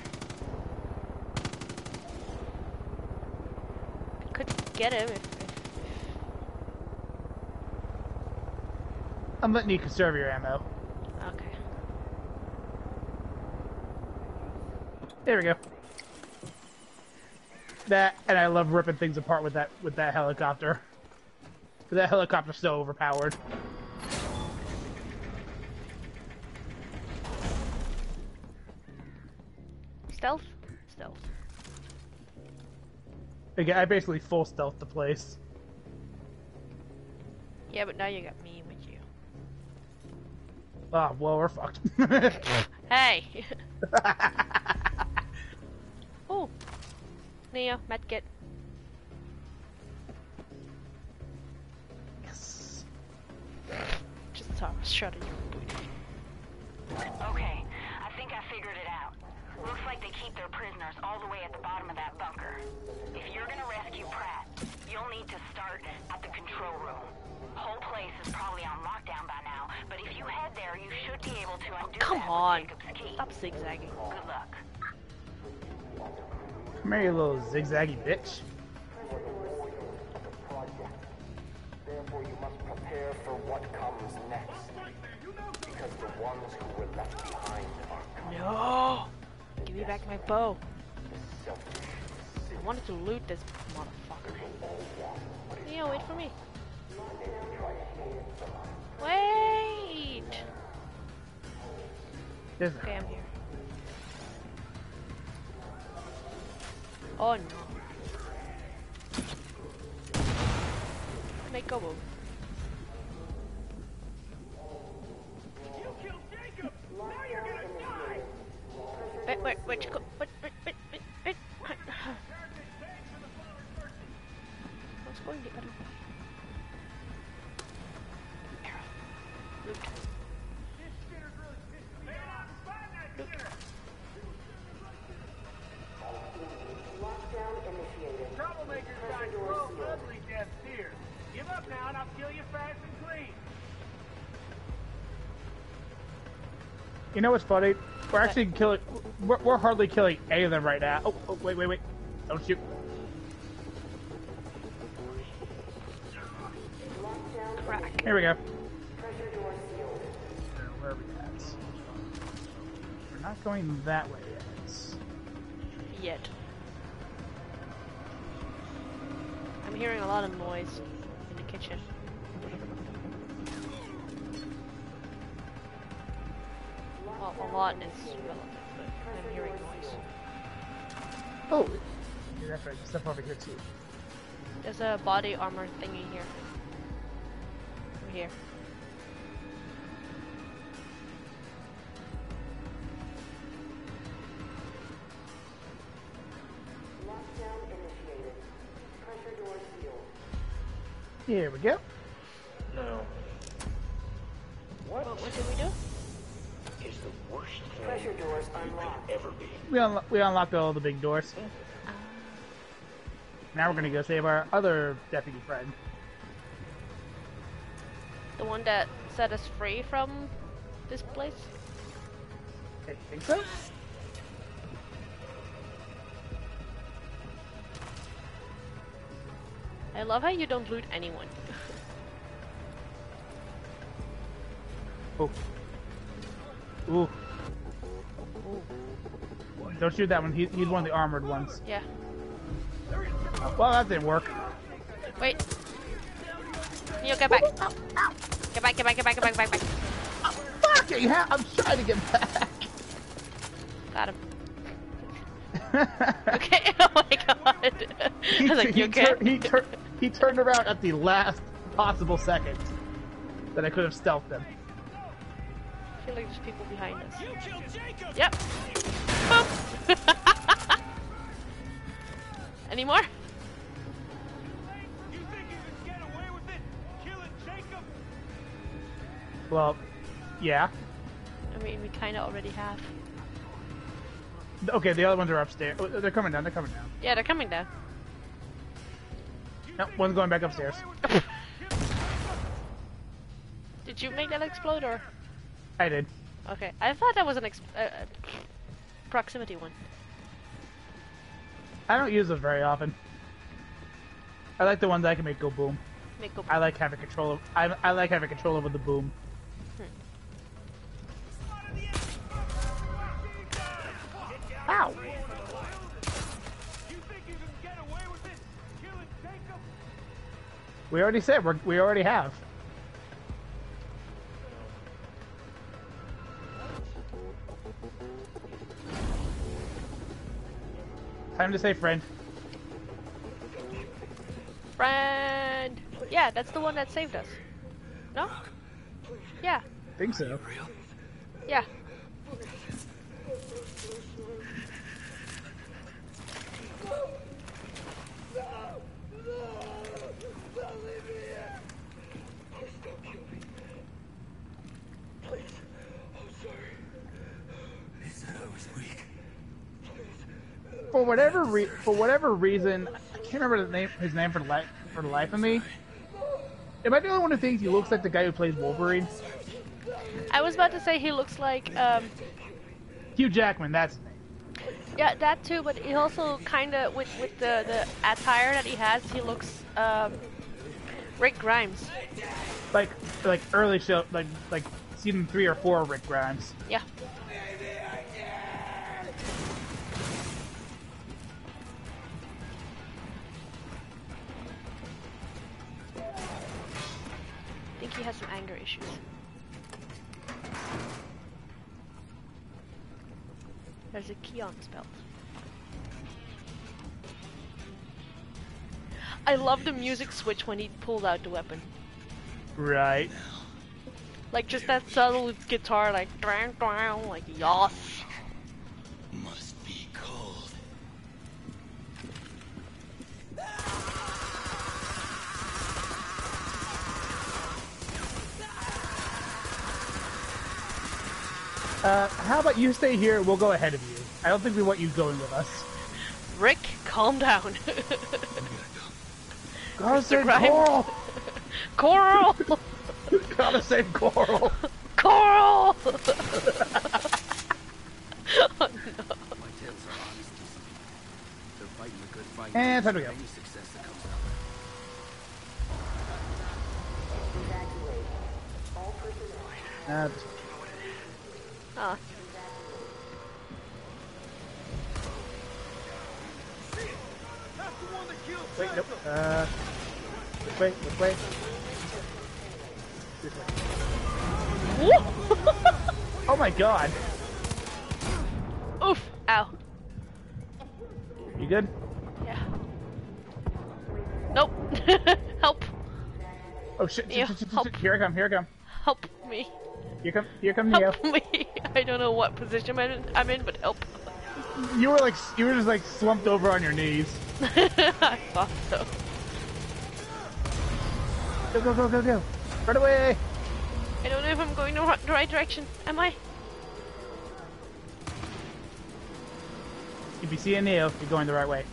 I could get him if, if I'm letting you conserve your ammo. okay. There we go. That, and I love ripping things apart with that with that helicopter. 'Cause that helicopter's so overpowered. Stealth? Stealth. Again, I basically full stealth the place. Yeah, but now you got me with you. Oh, well, we're fucked. Hey! Oh! Neo, medkit. Yes. Just saw a shot at your booty. Okay, I think I figured it out. Looks like they keep their prisoners all the way at the bottom of that bunker. If you're gonna rescue Pratt, you'll need to start at the control room. Whole place is probably on lockdown by now, but if you head there, you should be able to undo Come that on. with Jacob's key. Stop zigzagging. Good luck. Come here, you little zigzaggy bitch. Therefore, you must prepare for what comes next. Because the ones who were left behind are coming. No! Give me back my bow. I wanted to loot this motherfucker. Yeah, wait for me. Wait! There's Okay, I'm here. Oh no. Make a move. You killed Jacob! Now you're gonna die! Wait, wait, wait, go, wait, wait, wait, wait, wait. What's going the other way? Arrow. Loot. Loot. Troublemakers got twelve ugly deaths here. Give up now and I'll kill you fast and clean. You know what's funny? We're actually killing. We're, we're hardly killing any of them right now. Oh, oh, wait, wait, wait! Don't shoot. Crack. Here we go. Where are we at? We're not going that way yet. Yet. I'm hearing a lot of noise in the kitchen. Well, a lot is relative, but I'm hearing noise. Oh, yeah, that's right. Stuff over here too. There's a body armor thingy here. Over here. Here we go. No. What, what did we do? Is the worst thing Pressure doors unlocked. ever be. We unlo we unlocked all the big doors. Now we're gonna go save our other deputy friend. The one that set us free from this place? I think so. I love how you don't loot anyone. Oh. Ooh. Ooh. Don't shoot that one. He, he's one of the armored ones. Yeah. Well, that didn't work. Wait. Neo, get back. Get back, get back, get back, get back, get back, get back. Fucking hell! I'm trying to get back. Got him. Okay, oh my god. I was like, he, you okay? tur he, tur he turned around at the last possible second that I could have stealthed him. I feel like there's people behind us. You killed Jacob! Yep. Boop. Any more? You think you can get away with it? Killing Jacob? Well, yeah. I mean, we kind of already have. Okay, the other ones are upstairs. Oh, they're coming down. They're coming down. Yeah, they're coming down. No, one's going back upstairs. Did you make that explode or? I did. Okay, I thought that was an ex uh, uh, proximity one. I don't use those very often. I like the ones that I can make go boom. Make go. I like having control of. I, I like having control over the boom. Ow! You think you can get away with it? Killing Jacob? We already said we're, we already have. Time to say friend. Friend. Yeah, that's the one that saved us. No? Yeah. Think so. Yeah. for whatever re for whatever reason, I can't remember the name his name for the life for the life of me. Am I the only one who thinks he looks like the guy who plays Wolverine? I was about to say he looks like um. Hugh Jackman, that's his name. Yeah, that too, but he also kind of, with, with the, the attire that he has, he looks, um, Rick Grimes. Like, like early show, like, like season three or four of Rick Grimes. Yeah. I think he has some anger issues. There's a key on his belt. I love the music switch when he pulled out the weapon. Right. Like just that subtle guitar, like dwang, dwang, like yas. Must be cold. Uh, how about you stay here? We'll go ahead of you. I don't think we want you going with us. Rick, calm down. Gotta save Grimes. Coral! Coral! Gotta save Coral! Coral! Oh, no. My tales are honest. They're fighting a good fight. And time to go. Any success that comes out. Uh, Ah. wait, nope. Uh, this way, this way. This way. Oh my god! Oof! Ow. You good? Yeah. Nope. Help. Oh shit, Neo, shit, shit, shit, help. shit. Here I come, here I come. Help me. Here come, here come Neo. Help me. I don't know what position I'm in, I'm in, but help. You were like, you were just like slumped over on your knees. I thought so. Go, go, go, go, go. Run away! I don't know if I'm going the ri- the right direction. Am I? If you see a Neo, you're going the right way.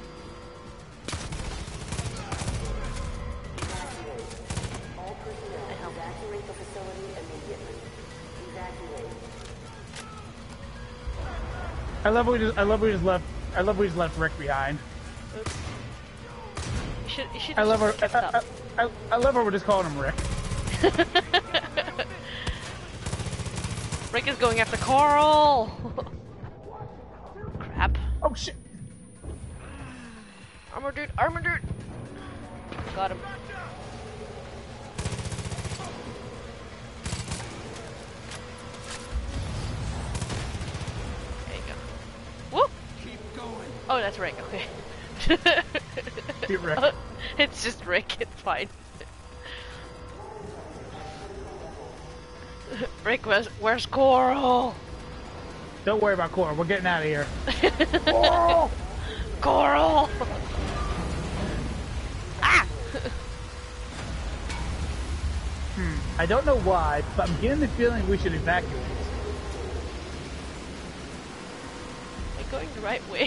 I love we just I love we just left I love we just left Rick behind. Oops. You should, you should I love her just I, kept I, up. I, I love her we're just calling him Rick. Rick is going after Coral! Crap. Oh shit! Armor dude, armor dude! Got him. There you go. Whoop! Keep going. Oh, that's Rick, okay. Get Rick. Oh, it's just Rick, it's fine. Rick, where's, where's Coral? Don't worry about Coral, we're getting out of here. Coral! Coral! Ah! Hmm. I don't know why, but I'm getting the feeling we should evacuate. Am I going the right way?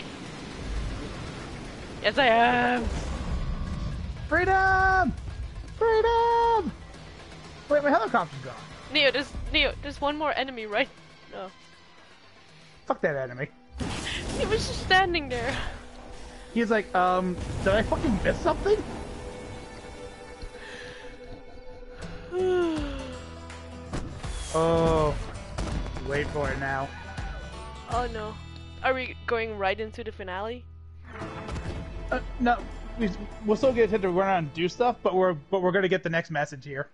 Yes, I am! Freedom! Freedom! Wait, my helicopter's gone. Neo, there's, Neo, there's one more enemy, right? No. Fuck that enemy. He was just standing there. He's like, um, did I fucking miss something? Oh, wait for it now. Oh no. Are we going right into the finale? Uh, no, we, we'll still get to run around and do stuff, but we're but we're gonna get the next message here.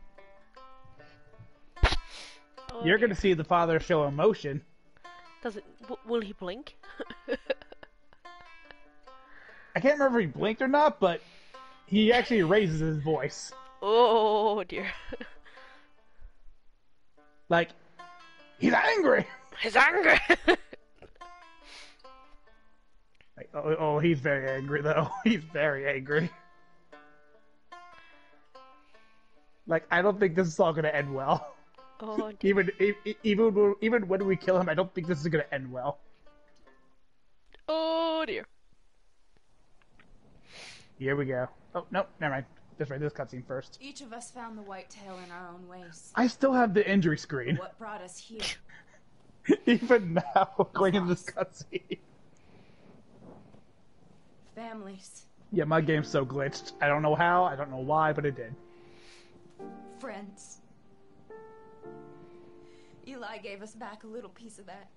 Oh, You're dear. gonna see the father show emotion. Does it? W will he blink? I can't remember if he blinked or not, but he actually raises his voice. Oh dear. Like, he's angry! His anger! Like, oh, oh, he's very angry, though. He's very angry. Like, I don't think this is all gonna end well. Oh dear. Even, e- even, even when we kill him, I don't think this is gonna end well. Oh dear. Here we go. Oh, no, never mind. This right, this cutscene first. Each of us found the white tail in our own ways. I still have the injury screen. What brought us here? Even now, going into this cutscene. Families. Yeah, my game's so glitched. I don't know how, I don't know why, but it did. Friends. Eli gave us back a little piece of that.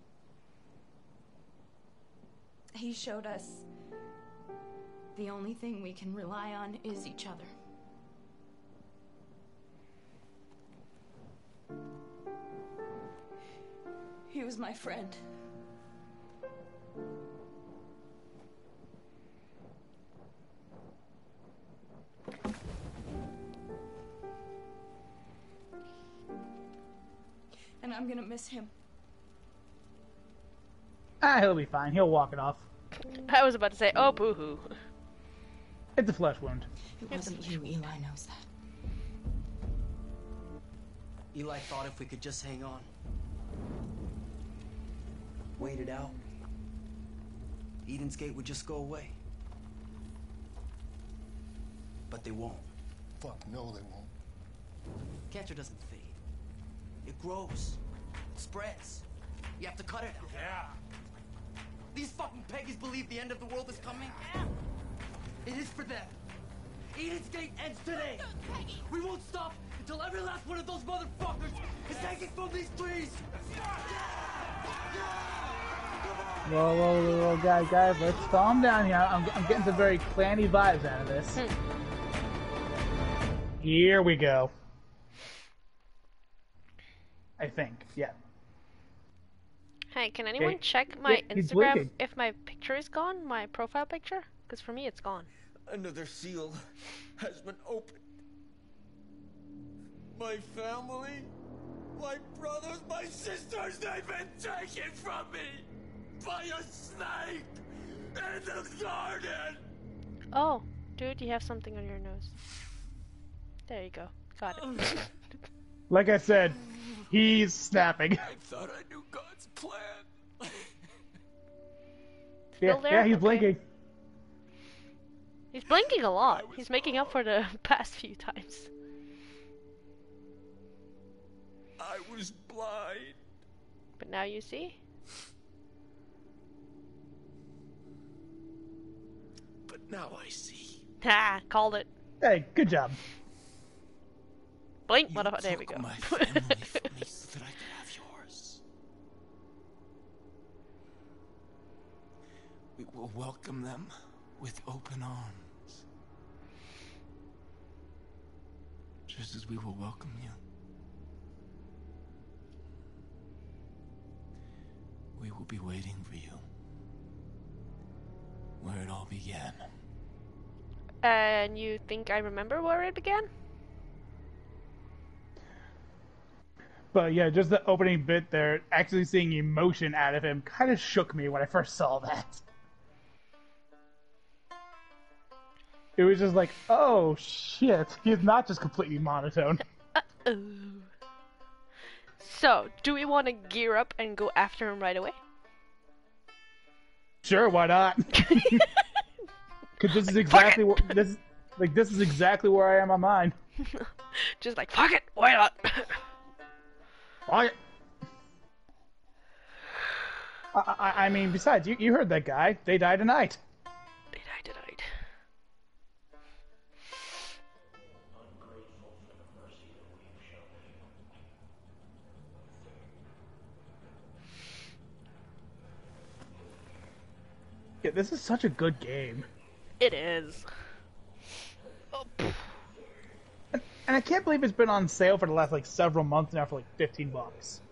He showed us the only thing we can rely on is each other. He was my friend. And I'm gonna miss him. Ah, he'll be fine. He'll walk it off. I was about to say, oh, boo-hoo. It's a flesh wound. It wasn't you, Eli knows that. Eli thought if we could just hang on, wait it out, Eden's Gate would just go away. But they won't. Fuck no, they won't. Cancer doesn't fade. It grows. It spreads. You have to cut it out. Yeah. These fucking peggies believe the end of the world is coming. It is for them. Eden's Gate ends today. We won't stop until every last one of those motherfuckers is taken from these trees. Whoa, whoa, whoa, whoa, guys, guys, let's calm down here. I'm, I'm getting some very clanny vibes out of this. Here we go. I think, yeah. Hey, can anyone Okay. check my Yeah, he's Instagram blinking. if my picture is gone? My profile picture? Because for me, it's gone. Another seal has been opened. My family, my brothers, my sisters, they've been taken from me by a snake in the garden. Oh, dude, you have something on your nose. There you go. Got it. Like I said, he's snapping. I thought I knew God's plan. Yeah, Still there? yeah, he's Okay. blinking. He's blinking a lot. He's making up for the past few times. I was blind. But now you see? But now I see. Ha! Called it. Hey, good job. Blink, You motherfucker. There we took go. my family from me so that I could have yours. We will welcome them with open arms. Just as we will welcome you. We will be waiting for you. Where it all began. And you think I remember where it began? But yeah, just the opening bit there, actually seeing emotion out of him kind of shook me when I first saw that. It was just like, oh shit, he's not just completely monotone. Uh-oh. So, do we want to gear up and go after him right away? Sure, why not? Because this is exactly what this is, like this is exactly where I am on mine. Just like, fuck it, why not? Why? I, I, I mean, besides, you, you heard that guy. They die tonight. They died tonight. Yeah, this is such a good game. It is. Oh, pff. And I can't believe it's been on sale for the last like several months now for like fifteen bucks.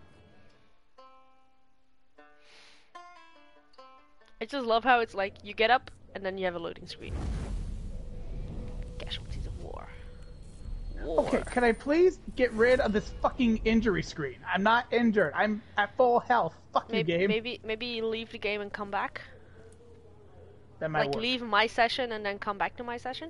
I just love how it's like, you get up, and then you have a loading screen. Casualties of war. War. Okay, can I please get rid of this fucking injury screen? I'm not injured. I'm at full health. Fuck maybe, you, game. maybe, maybe you leave the game and come back? That might Like, work. leave my session and then come back to my session?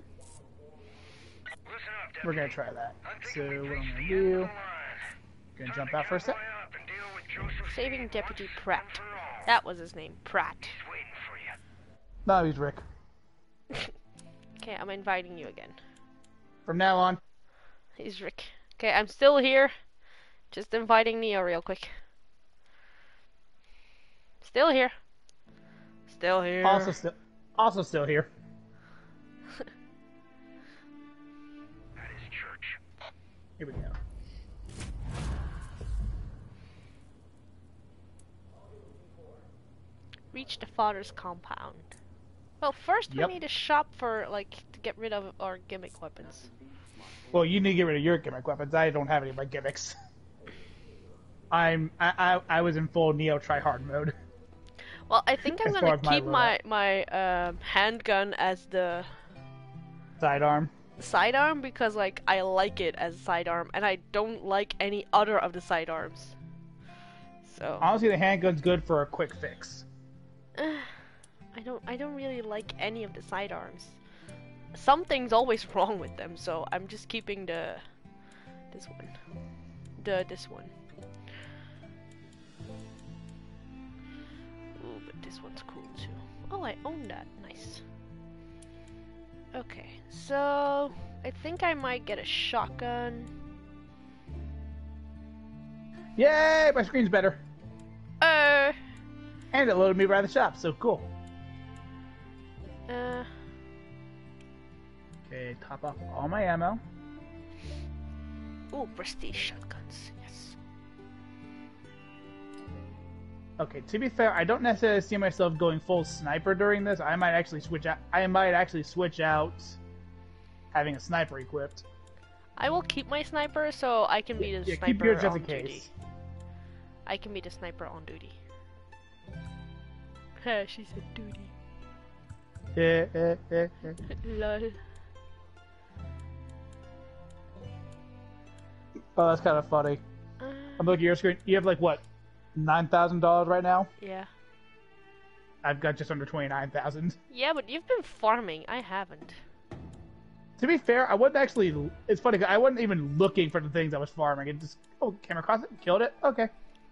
We're gonna try that. So what I'm gonna do? Gonna jump out for a sec. Saving Deputy Pratt. That was his name, Pratt. No, he's Rick. Okay, I'm inviting you again. From now on. He's Rick. Okay, I'm still here. Just inviting Neo real quick. Still here. Still here. Also still, also still here. That is church. Here we go. Reach the father's compound. Well, first Yep. we need a shop for, like, to get rid of our gimmick weapons. Well, you need to get rid of your gimmick weapons. I don't have any of my gimmicks. I'm I I, I was in full Neo try hard mode. Well, I think I'm As gonna far as my keep my my um, handgun as the Sidearm. sidearm because, like, I like it as a sidearm, and I don't like any other of the sidearms. So Honestly, the handgun's good for a quick fix. I don't I don't really like any of the sidearms. Something's always wrong with them, so I'm just keeping the this one, the this one. Ooh, but this one's cool too. Oh, I own that. Nice. Okay, so I think I might get a shotgun. Yay! My screen's better. Uh. And it loaded me right at the shop, so cool. Uh. Okay, top off all my ammo. Ooh, prestige shotguns. Yes. Okay, to be fair, I don't necessarily see myself going full sniper during this. I might actually switch out. I might actually switch out having a sniper equipped. I will keep my sniper so I can be the Yeah, sniper keep yours just on in duty. case. I can be the sniper on duty. She said duty. Yeah, yeah, yeah, yeah. Lol. Oh, that's kind of funny. Uh, I'm looking at your screen. You have like what, nine thousand dollars right now? yeah. I've got just under twenty-nine thousand. Yeah, but you've been farming. I haven't. To be fair, I wasn't actually. It's funny. 'Cause I wasn't even looking for the things I was farming. It just oh, came across it, killed it. Okay.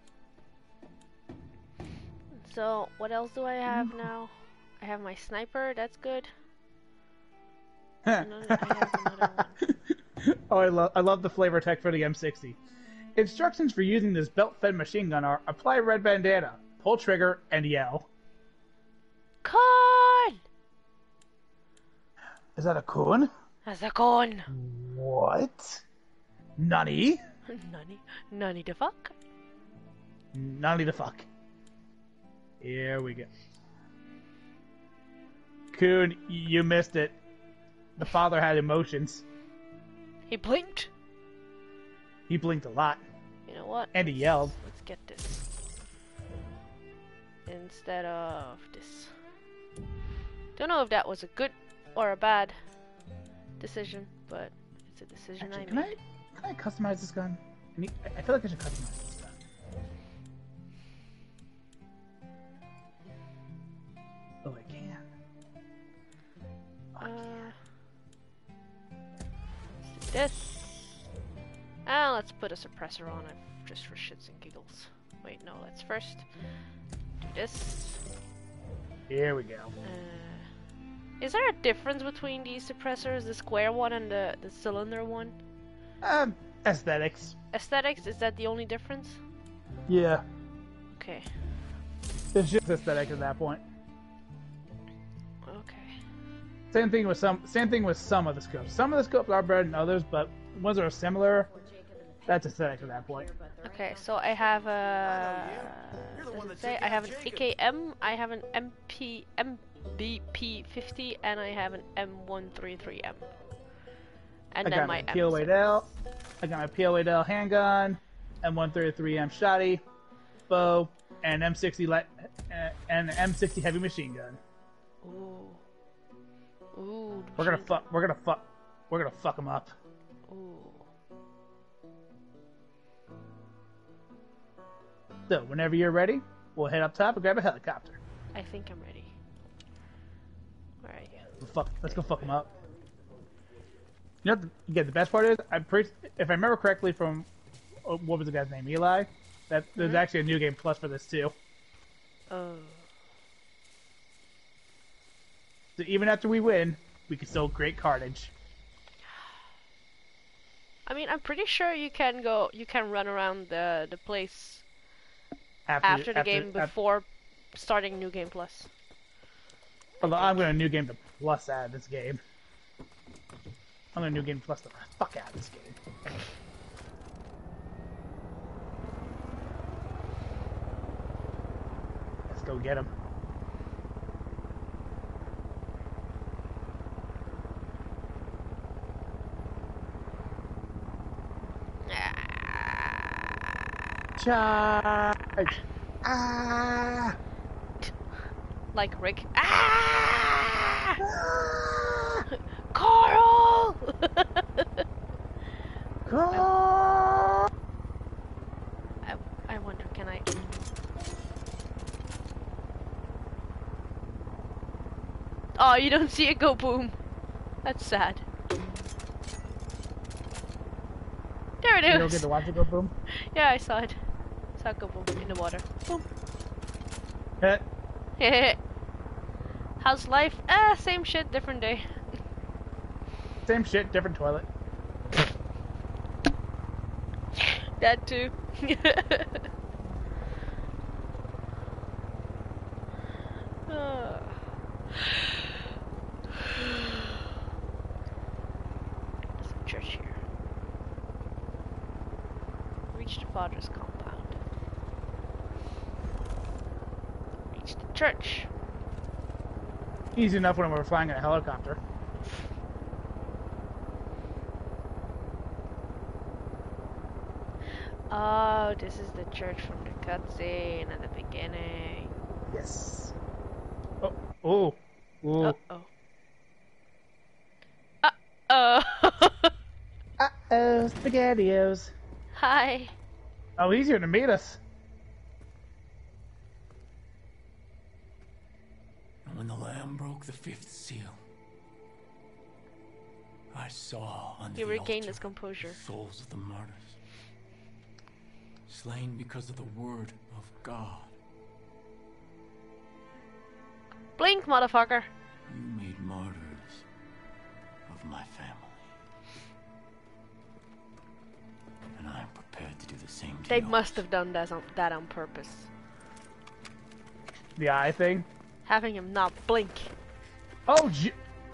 So, what else do I have now? I have my sniper. That's good. And then I have another one. Oh, I love I love the flavor text for the M sixty. Instructions for using this belt-fed machine gun are: apply red bandana, pull trigger, and yell. Con! Is that a coon? That's a con! What? Nani? Nani? Nani the fuck? Nani the fuck? Here we go. Coon, you missed it. The father had emotions. He blinked? He blinked a lot. You know what? And he yelled. Let's get this. Instead of this. Don't know if that was a good or a bad decision, but it's a decision Actually, I can made. I can I customize this gun? I, need, I feel like I should customize this gun. Oh, I can. Oh, I Uh, can. let's do this. Ah, let's put a suppressor on it just for shits and giggles. Wait, no, let's first do this. Here we go. Uh, is there a difference between these suppressors, the square one and the, the cylinder one? Um, aesthetics. Aesthetics, is that the only difference? Yeah. Okay. It's just aesthetic at that point. Okay. Same thing with some. Same thing with some of the scopes. Some of the scopes are better than others, but ones that are similar, that's aesthetic at that point. Okay, so I have a. Does it say I have an A K M, I have an M P M B P fifty, and I have an M one thirty-three M. And I then got my my P O eight L. I got my P O eight L handgun, M one thirty-three M shotty, bow, and M sixty light, uh, and M sixty heavy machine gun. Ooh. Ooh. We're gonna fuck. We're gonna fuck. We're gonna fuck them up. Ooh. So whenever you're ready, we'll head up top and grab a helicopter. I think I'm ready. Where are you? We'll fuck. Let's go fuck them up. You know, what the, yeah, the best part is, I'm pretty. If I remember correctly from uh, what was the guy's name, Eli. That there's Mm-hmm. actually a new game plus for this too. Oh. So even after we win, we can still create carnage. I mean, I'm pretty sure you can go, you can run around the the place After, after the after, game after, before starting New Game Plus. although I'm going to New Game the Plus out of this game. I'm going to New Game Plus the fuck out of this game. Let's go get him. Charge! Ah! Like Rick. Ah! Carl! Carl! I, I wonder, can I... Oh, you don't see it go boom. That's sad. There it is. You don't get to watch it go boom? Yeah, I saw it. Saw it go boom in the water. Boom. Eh. How's life? Ah, same shit, different day. Same shit, different toilet. That too. Ah. There's a church here. Reach the father's compound. Reach the church. Easy enough when we're flying in a helicopter. Oh, this is the church from the cutscene at the beginning. Yes. Oh. Oh. Oh. Uh-oh. Uh-oh. Uh-oh. SpaghettiOs. Hi. Oh, easier to meet us. And when the Lamb broke the fifth seal, I saw under He the regained altar his composure. the souls of the martyrs, slain because of the word of God. Blink, motherfucker. You made martyrs of my family. And I'm prepared to do the same to They yours. must have done that on, that on purpose. The eye thing. Having him not blink. Oh, j-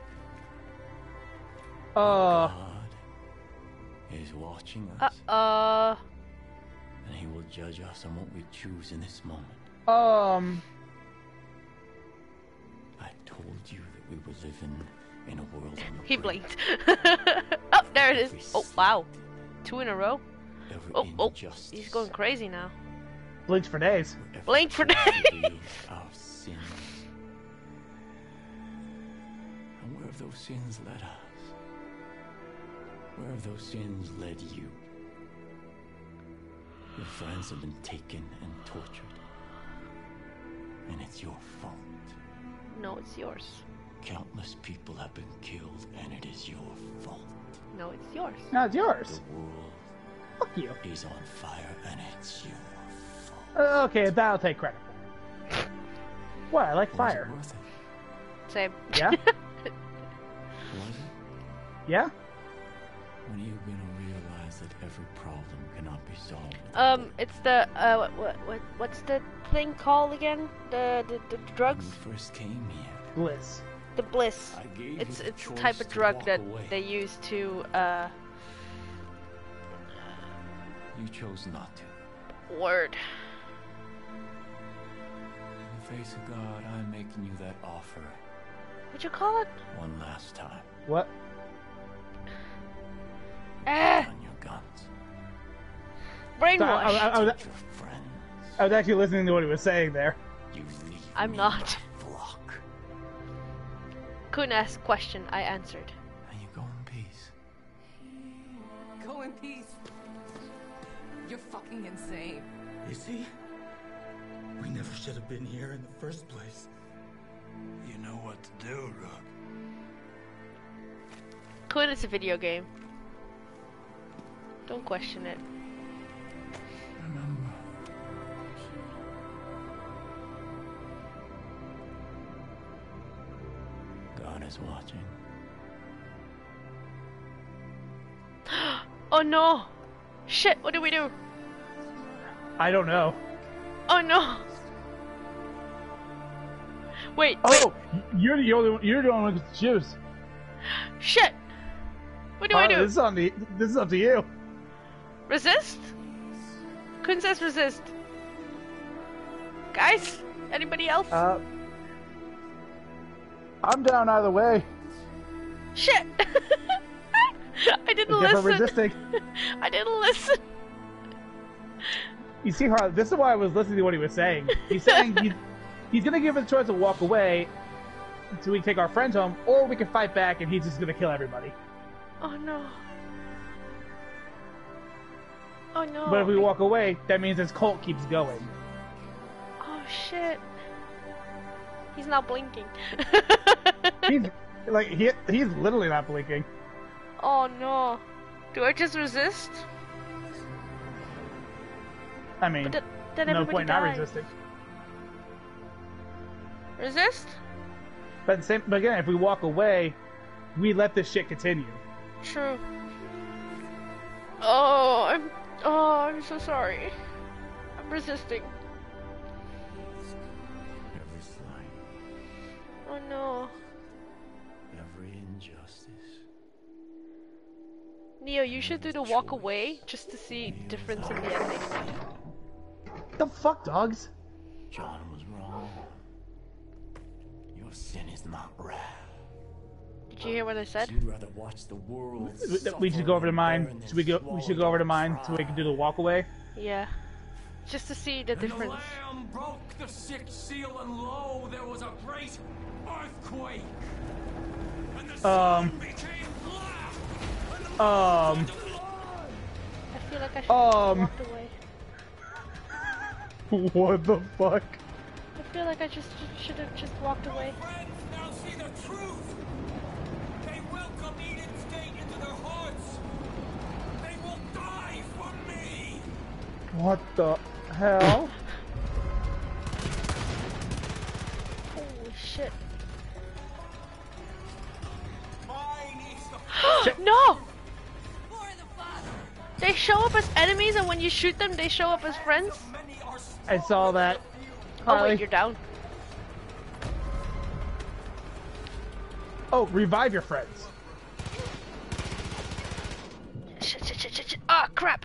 Uh. God is watching us, Uh-uh. and he will judge us on what we choose in this moment. Um. I told you that we were living in a world on the He brink. blinked. Oh, there it is. Oh, wow. Two in a row. Every Oh, oh. injustice, He's going crazy now. Blinked for days. every Blink for truth days. reveals our sins. And where have those sins led us? Where have those sins led you? Your friends have been taken and tortured. And it's your fault. No, it's yours. Countless people have been killed, and it is your fault. No, it's yours. No, it's yours. The world Fuck you. is on fire, and it's your fault. Uh, okay, that'll take credit. What? I like Was fire. it worth it? Same. Yeah? Was it? Yeah? When are you gonna realize that every problem cannot be solved? with a Um, bullet? it's the, uh, what, what, what, what's the thing called again? The, the, the When drugs? you first came here, Bliss. The bliss. I gave It's, you the it's a choice type of to drug walk that away. they use to, uh, You chose not to. word. In the face of God, I'm making you that offer What'd you call it? one last time. What? Ah! On your guns. Brainwash! I- I- I was- Take your friends. I was actually listening to what he was saying there. You leave I'm me not. my flock. Couldn't ask question, I answered. And you go in peace. Go in peace. You're fucking insane. Is he? We never should have been here in the first place. You know what to do, Rook. Couldn't, it's a video game. Don't question it. Remember. guys watching? Oh no! Shit, what do we do? I don't know. Oh no! Wait, Oh, wait. you're the only one, you're the only one with the choose. Shit! What do I Harley, do? This is on the. This is up to you. Resist? Couldn't says resist. Guys, anybody else? Uh, I'm down either way. Shit! I didn't Except for listen. resisting. I didn't listen. You see, Harley, this is why I was listening to what he was saying. He's saying he's, he's gonna give us a choice to walk away, so we can take our friends home, or we can fight back and he's just gonna kill everybody. Oh no. Oh no. But if we walk away, that means his cult keeps going. Oh shit. He's not blinking. He's like he he's literally not blinking. Oh no. Do I just resist? I mean, But then, then no everybody point not dies. resisting. Resist? But, the same, but again, if we walk away, we let this shit continue. True. Oh, I'm. Oh, I'm so sorry. I'm resisting. Every slight, Oh no. every injustice. Neo, you should do the walk away just to see difference in the ending. The fuck, dogs? John was wrong. Your sin is not wrath. Did you hear what I said? You'd rather watch the world. We, we should go over to mine. Should we go? We should go over to mine so we can do the walk away. Yeah. Just to see the difference. And the Lamb broke the sixth seal, and lo, there was a great earthquake. And the Um. sun became black. And the Um. moon turned to blood. I feel like I should Um. have walked away. What the fuck? I feel like I just should have just walked away. Friends now see the truth. They welcome Eden's gate into their hearts. They will die for me. What the hell? Holy shit. Mine is the No! They show up as enemies, and when you shoot them, they show up as friends? many are I saw that. Oh Harley. wait, you're down. Oh, revive your friends. Shit, shit, shit, shit, shit. Ah, crap!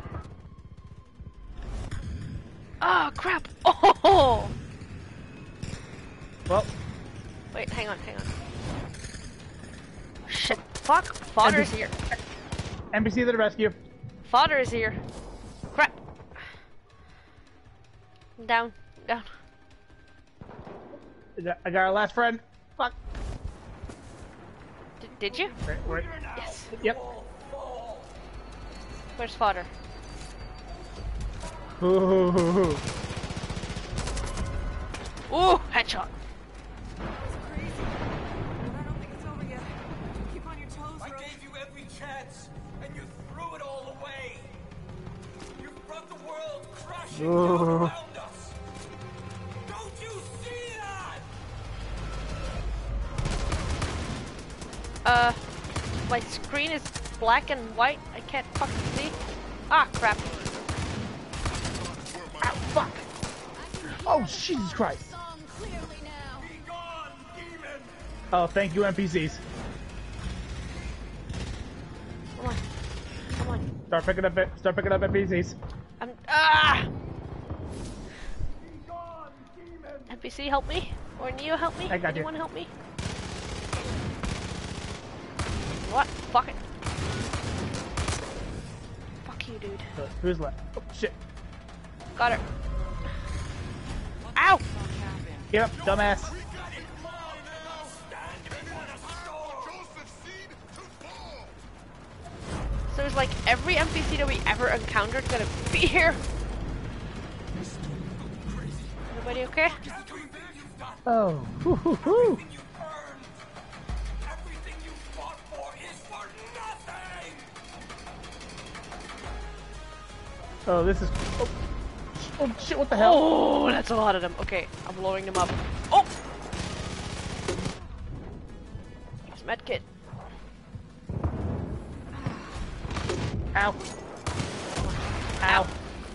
Ah, crap! Oh! Well, Wait, hang on, hang on. Shit, fuck! Fodder's here. N P C to the rescue. Fodder is here. Crap! I'm down, I'm down. I got, I got our last friend. Fuck. D did you? Right, right. Yes. Yep. Where's Fodder? Ooh. Ooh, headshot. I gave you every chance, and you threw it all away. You brought the world crashing down Ooh. around us. Don't you see that? Uh, my screen is black and white. I can't fucking see. Ah, crap. Ah, fuck. Oh, Jesus Christ. Song clearly now. Be gone, demon! Oh, thank you, N P Cs. Come on. Come on. Start picking up. Start picking up N P Cs. I'm. Ah! Be gone, demon! N P C, help me. Or Neo, help me. I got you. Anyone help me? What? Fuck it. Fuck you, dude. So, who's left? Oh, shit. Got her. Ow! Yep, dumbass. So it's like every N P C that we ever encountered gonna be here. Everybody okay? Oh. Hoo, hoo, hoo. You earned. Everything you fought for is for nothing! Oh, this is. Oh, oh shit! What the hell? Oh, that's a lot of them. Okay, I'm blowing them up. Oh! medkit. Ow. Ow.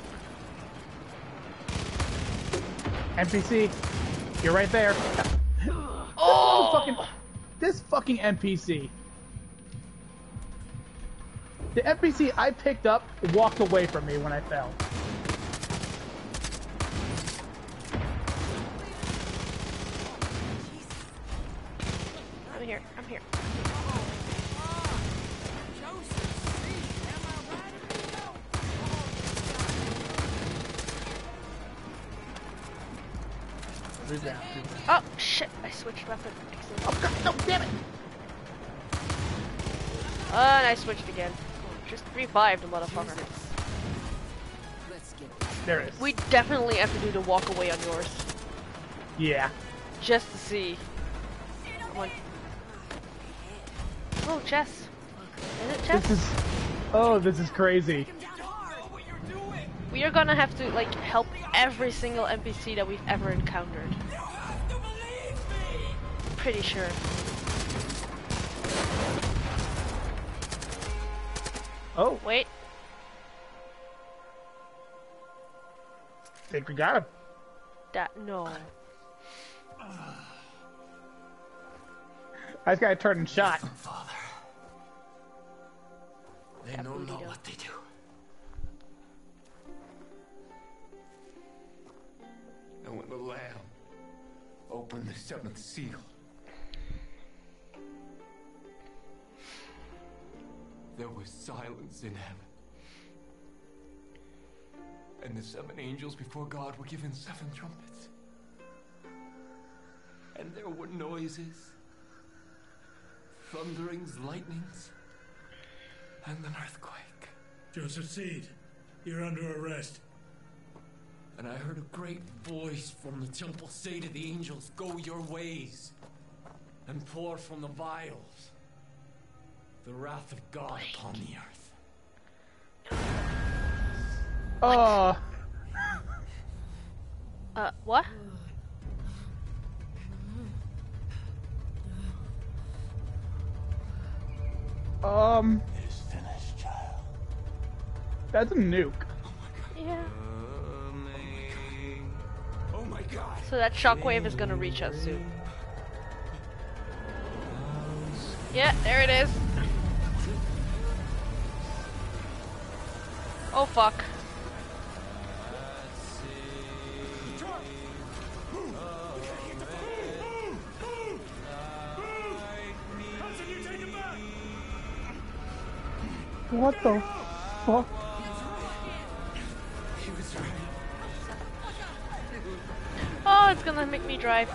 N P C, you're right there. Oh, fucking, this fucking N P C. The N P C I picked up walked away from me when I fell. I'm here. I'm here. Oh shit! I switched weapon. Oh god, no, damn it! Uh, and I switched again. Just revived the motherfucker. There it is. We definitely have to do the walk away on yours. Yeah. Just to see. Come on. Oh, chess. Is it chess? This is. Oh, this is crazy. We are gonna have to like help every single N P C that we've ever encountered. Pretty sure. Oh. Wait. Think we got him. That no. I just gotta turn and shot. Father. They That know booty not though. what they do. And when the Lamb opened the seventh seal, there was silence in heaven. And the seven angels before God were given seven trumpets. And there were noises, thunderings, lightnings, and an earthquake. Joseph Seed, you're under arrest. And I heard a great voice from the temple say to the angels, "Go your ways, and pour from the vials the wrath of God upon the earth." Oh. Uh, what? Um. It is finished, child. That's a nuke. Yeah. Oh my God. So that shockwave is gonna reach us soon. Yeah, there it is. Oh fuck. What the fuck? Oh, it's gonna make me drive.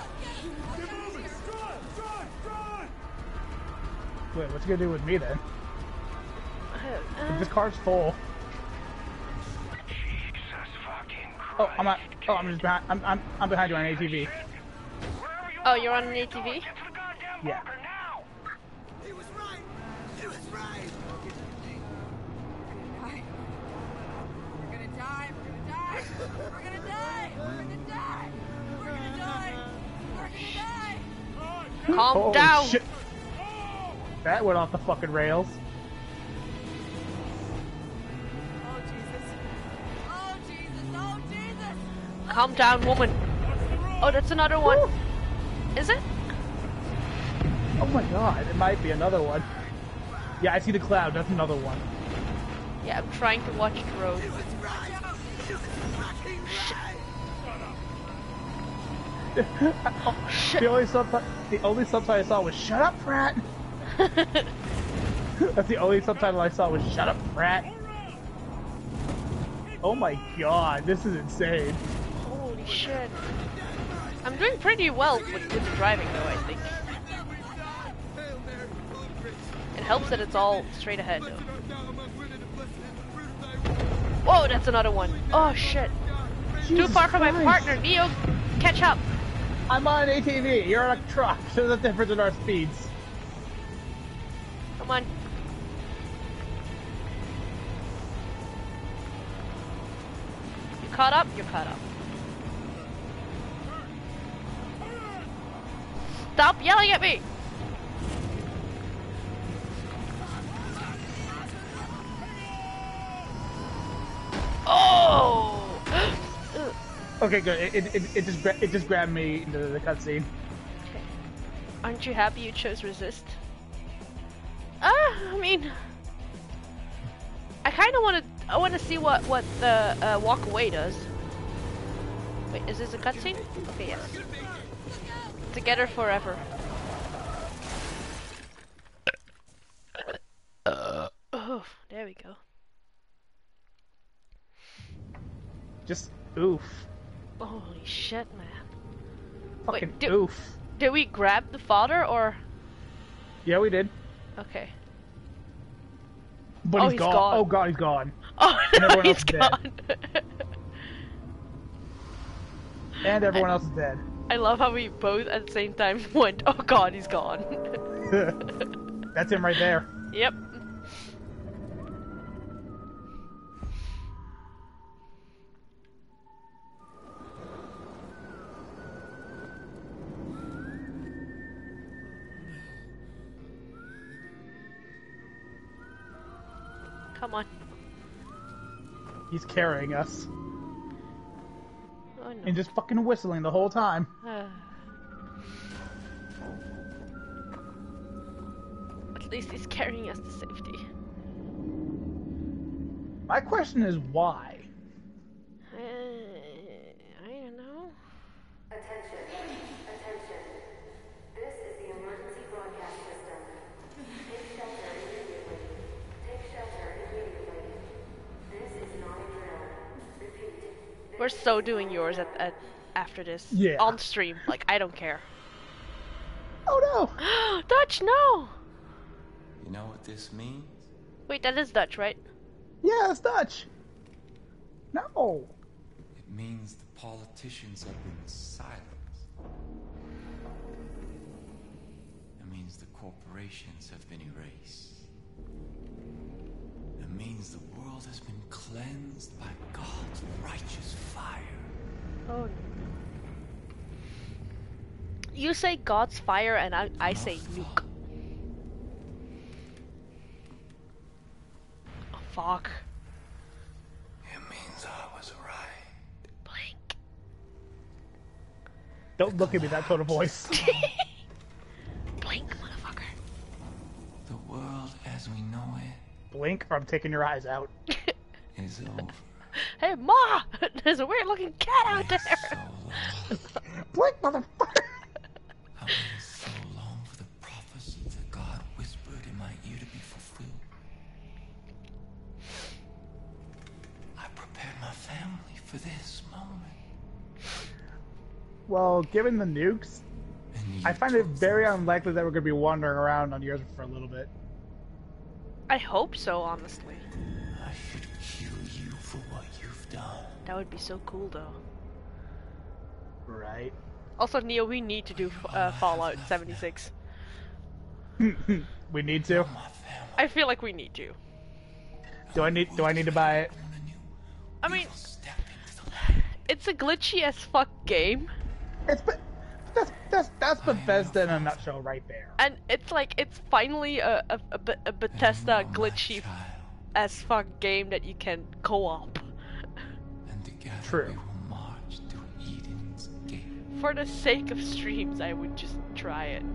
Wait, what's it gonna do with me then? Uh, This car's full. Oh, I'm not. Oh, I'm just behind. I'm I'm I'm behind you on an A T V. oh, you're on an A T V? Yeah. He was right. He was right. We're gonna die. We're gonna die. We're gonna die. We're gonna die. We're gonna die. We're gonna die. Calm Holy down. shit. That went off the fucking rails. Oh Jesus. Oh Jesus. Oh Jesus. Calm down, woman. Oh, that's another one. Woo. Is it? Oh my god, it might be another one. Yeah, I see the cloud. That's another one. Yeah, I'm trying to watch the road. oh, shit. The only subtitle, the only subtitle I saw was "Shut up, Pratt." That's the only subtitle I saw was "Shut up, Pratt." Oh my god, this is insane. Holy shit. I'm doing pretty well with, with the driving though, I think. It helps that it's all straight ahead though. Whoa, that's another one. Oh shit. Jesus Too far from my Christ. partner. Neo, catch up. I'm on an A T V. You're on a truck. There's a difference in our speeds. Come on. You caught up? You're caught up. Stop yelling at me! Okay, good. It it, it, it just gra- it just grabbed me into the cutscene. Okay. Aren't you happy you chose resist? Ah, I mean, I kind of want to. I want to see what what the uh, walk away does. Wait, is this a cutscene? Okay, yes. Together forever. Uh. Oh, there we go. Just oof. Holy shit, man. Fucking Wait, did, oof. Did we grab the father or? Yeah, we did. Okay. But oh, he's, he's gone. gone. Oh god, he's gone. Oh and no, everyone he's else is gone. dead. And everyone I, else is dead. I love how we both at the same time went, oh god, he's gone. That's him right there. Yep. Come on. He's carrying us. Oh, no. And just fucking whistling the whole time. Uh, at least he's carrying us to safety. My question is why? Uh, I don't know. Attention. Attention. This is the emergency broadcast system. Take shelter immediately. Take shelter immediately. This is not a drill. Repeat. We're so doing yours at, at after this. Yeah. On stream. Like, I don't care. Oh no! Dutch, no! You know what this means? Wait, that is Dutch, right? Yeah, it's Dutch. No. It means the politicians have been silenced. It means the corporations have been erased. It means the world has been cleansed by God's righteous fire. Oh. You say God's fire and I, I say nuke. Oh, fuck. It means I was right. Blink. Don't look at me that tone of voice. Blink, motherfucker. The world as we know it Blink or I'm taking your eyes out. is over. Hey, Ma! There's a weird looking cat out there! So Blink, motherfucker! I waited so long for the prophecy that God whispered in my ear to be fulfilled. I prepared my family for this moment. Well, given the nukes, I find it very unlikely that we're going to be wandering around on yours for a little bit. I hope so, honestly. I should kill you for what you've done. That would be so cool, though. Right. Also, Neo, we need to do uh, Fallout seventy-six. We need to. I feel like we need to. Do I need? Do I need to buy it? I mean, it's a glitchy as fuck game. It's but that's that's that's Bethesda in a nutshell, right there. And it's like it's finally a a, a, a Bethesda glitchy as fuck game that you can co-op. True. For the sake of streams, I would just try it.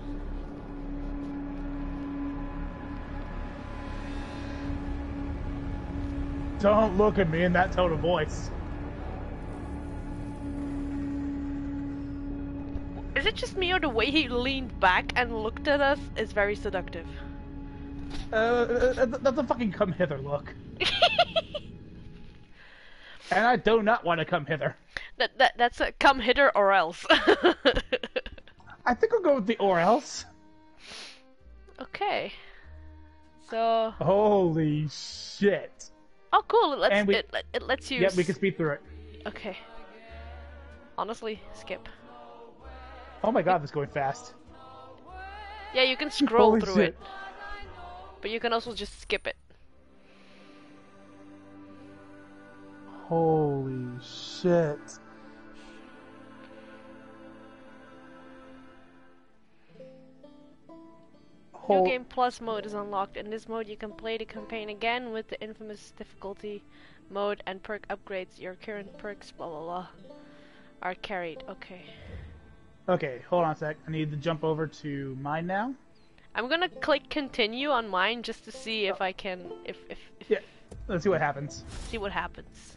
Don't look at me in that tone of voice. Is it just me or the way he leaned back and looked at us is very seductive? Uh, that's a fucking come hither look. And I do not want to come hither. That that that's a come hither or else. I think I'll go with the or else. Okay. So. Holy shit. Oh, cool! It lets And we, it, it lets you. Yeah, we can speed through it. Okay. Honestly, skip. Oh my god, this is going fast. Yeah, you can scroll Holy through shit. it, but you can also just skip it. Holy shit. New Game Plus mode is unlocked. In this mode, you can play the campaign again with the infamous difficulty mode and perk upgrades. Your current perks, blah blah blah. Are carried. Okay. Okay, hold on a sec. I need to jump over to mine now. I'm gonna click continue on mine just to see if I can, if, if, if Yeah, let's see what happens. see what happens.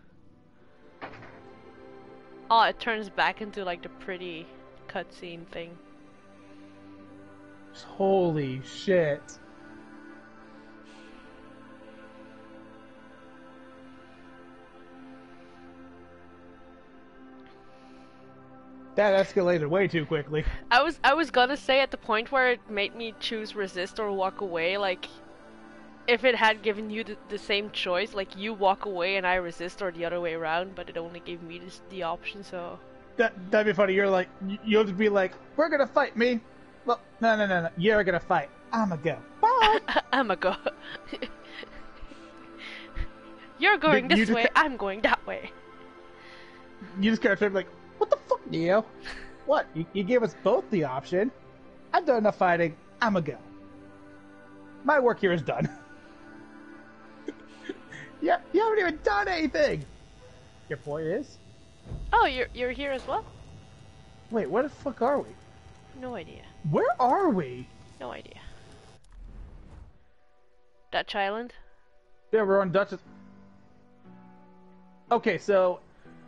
Oh, it turns back into like the pretty cutscene thing. Holy shit. That escalated way too quickly. I was I was gonna say at the point where it made me choose resist or walk away, like if it had given you the, the same choice, like you walk away and I resist or the other way around, but it only gave me this, the option, so... That, that'd be funny. You're like, you'll just be like, we're gonna fight me. Well, no, no, no, no. You're gonna fight. I'ma go. Bye. I'ma go. You're going You this just way, ca- I'm going that way. You just kind of like, what the fuck, Neo? What? You, you gave us both the option. I've done enough fighting. I'ma go. My work here is done. Yeah, you haven't even done anything. Your point is? Oh, you're you're here as well? Wait, where the fuck are we? No idea. Where are we? No idea. Dutch Island? Yeah, we're on Dutch. Okay, so...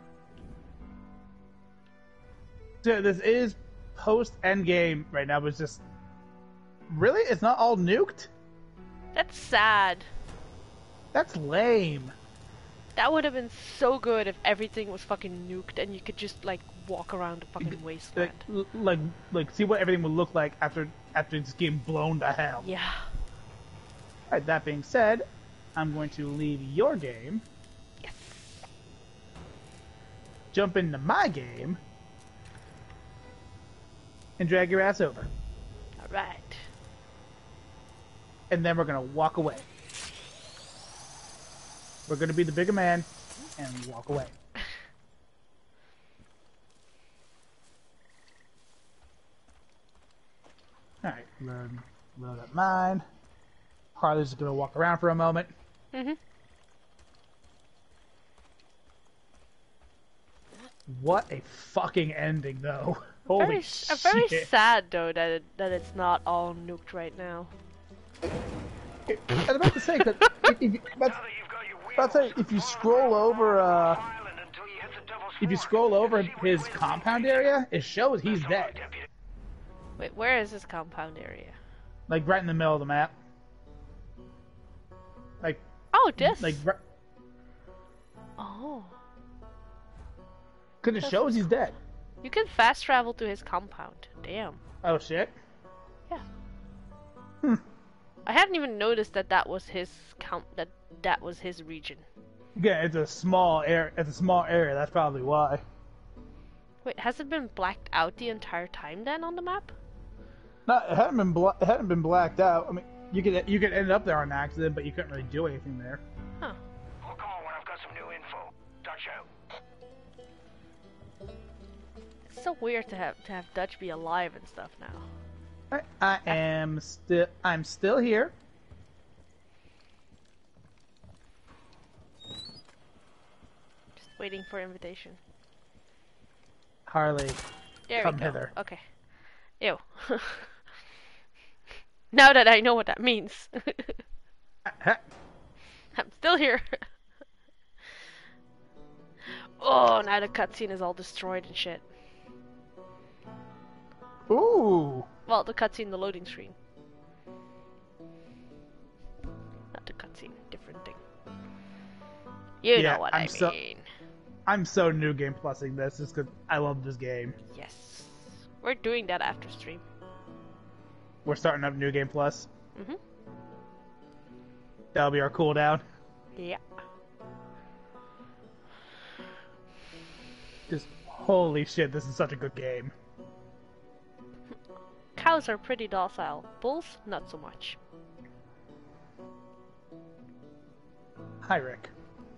So this is post-endgame right now, but it's just... Really? It's not all nuked? That's sad. That's lame. That would have been so good if everything was fucking nuked and you could just like walk around the fucking wasteland. Like, like, like, see what everything would look like after after this game blown to hell. Yeah. Alright, that being said, I'm going to leave your game. Yes. Jump into my game. And drag your ass over. Alright. And then we're gonna walk away. We're gonna be the bigger man and walk away. Alright, load, load up mine. Harley's just gonna walk around for a moment. Mm-hmm. What a fucking ending, though. Holy Very, shit. I'm very sad though that it, that it's not all nuked right now. I was about to say, cause if, if, about, about to say, if you scroll over, uh, if you scroll over his compound area, it shows he's dead. Wait, where is this compound area? Like right in the middle of the map. Like. Oh, this. Like. Right, oh. Cause it That's shows he's dead. You can fast travel to his compound. Damn. Oh shit. Yeah. Hmm. I hadn't even noticed that that was his count. That that was his region. Yeah, it's a small area. It's a small area. That's probably why. Wait, has it been blacked out the entire time then on the map? No, it hadn't been bla- it hadn't been blacked out. I mean, you could you could end up there on accident, but you couldn't really do anything there. Huh. I'll call when I've got some new info. Dutch out. It's so weird to have to have Dutch be alive and stuff now. I, I am still I'm still here. Just waiting for invitation. Harley, There come we go. hither. Okay. Ew. Now that I know what that means. I'm still here. Oh, now the cutscene is all destroyed and shit. Ooh. Well, the cutscene, the loading screen. Not the cutscene, different thing. You Yeah, know what I'm I so- mean. I'm so new game plusing this just because I love this game. Yes. We're doing that after stream. We're starting up New Game Plus. Mm-hmm. That'll be our cooldown. Yeah. Just holy shit, this is such a good game. Cows are pretty docile. Bulls, not so much. Hi, Rick.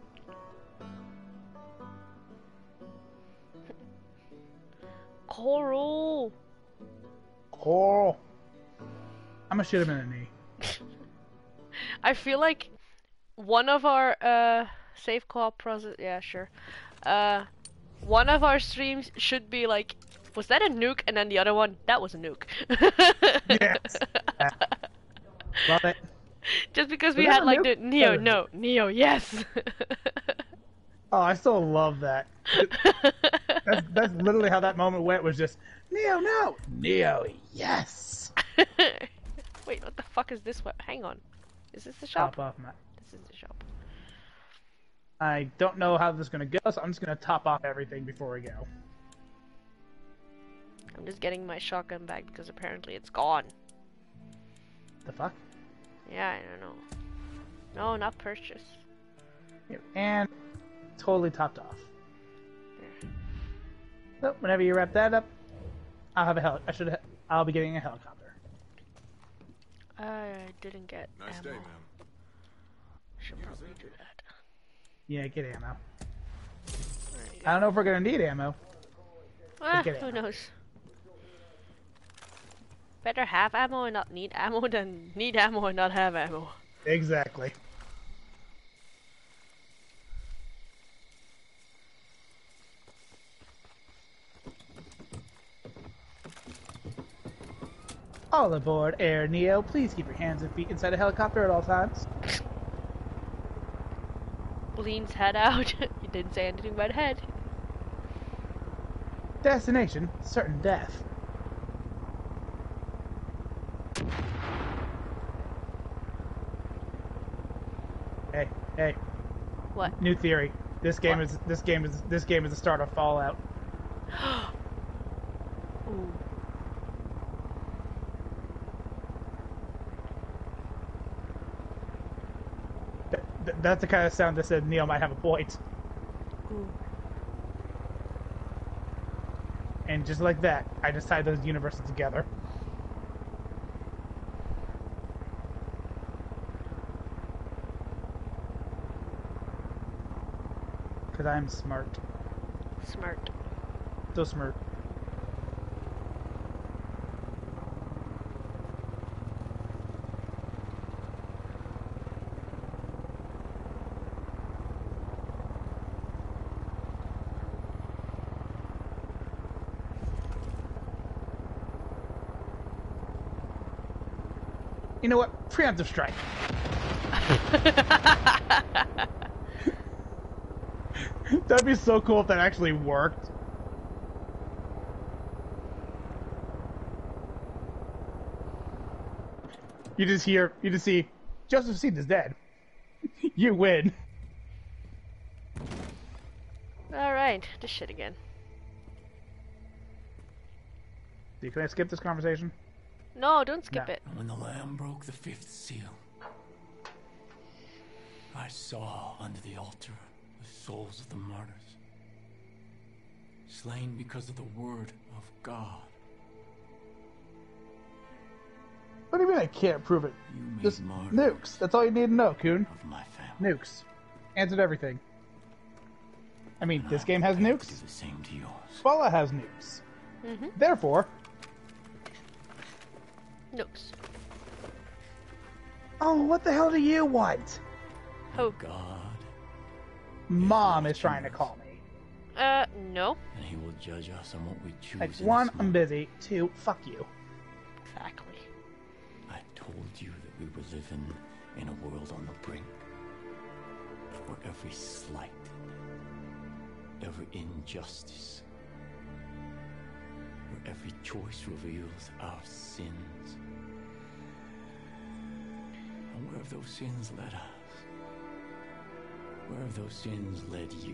Coral! Coral. I'm gonna shoot him in the knee. I feel like one of our uh save co-op process. Yeah, sure. Uh, one of our streams should be like, was that a nuke? And then the other one, that was a nuke. Yes. Yeah. Love it. Just because Was we that had a like nuke? the Neo, That was a no, Neo, yes. Oh, I still love that. That's that's literally how that moment went. Was just Neo, no, Neo, yes. Wait, what the fuck is this one? Hang on. Is this the shop? Top off, Matt. This is the shop. I don't know how this is gonna go, so I'm just gonna top off everything before we go. I'm just getting my shotgun back because apparently it's gone. The fuck? Yeah, I don't know. No, not purchase. And totally topped off. So whenever you wrap that up, I'll have a heli- I should. Ha I'll be getting a helicopter. I didn't get Nice ammo. day, man. Should probably do that. Yeah, get ammo. There you go. I don't know if we're gonna need ammo. Ah, get who ammo. knows? Better have ammo and not need ammo than need ammo and not have ammo. Exactly. All aboard Air Neo. Please keep your hands and feet inside a helicopter at all times. Leans head out. You didn't say anything about head. Destination: certain death. Hey, hey. What? New theory. This game What? is this game is this game is the start of Fallout. Ooh. Th th that's the kind of sound that said Neo might have a point. Ooh. And just like that, I just tied those universes together. Because I'm smart. Smart. So smart. You know what? Preemptive strike. That'd be so cool if that actually worked. You just hear, you just see, Joseph Seed is dead. You win. Alright, this shit again. See, can I skip this conversation? No, don't skip No. it. And when the Lamb broke the fifth seal, I saw under the altar the souls of the martyrs, slain because of the word of God. What do you mean I can't prove it? You made Just martyrs nukes. That's all you need to know, Coon. of my family. Nukes. Answered everything. I mean, And this I'm game has prepared to nukes. do the same to yours. Fallout has nukes. Mm-hmm. Therefore, Nooks. oh, what the hell do you want? Oh. God, Mom is trying to call me. Uh, no. and he will judge us on what we choose. Like, in one, this I'm moment. busy. Two, fuck you. Exactly. I told you that we were living in a world on the brink, where every slight, every injustice, where every choice reveals our sins. And where have those sins led us? Where have those sins led you?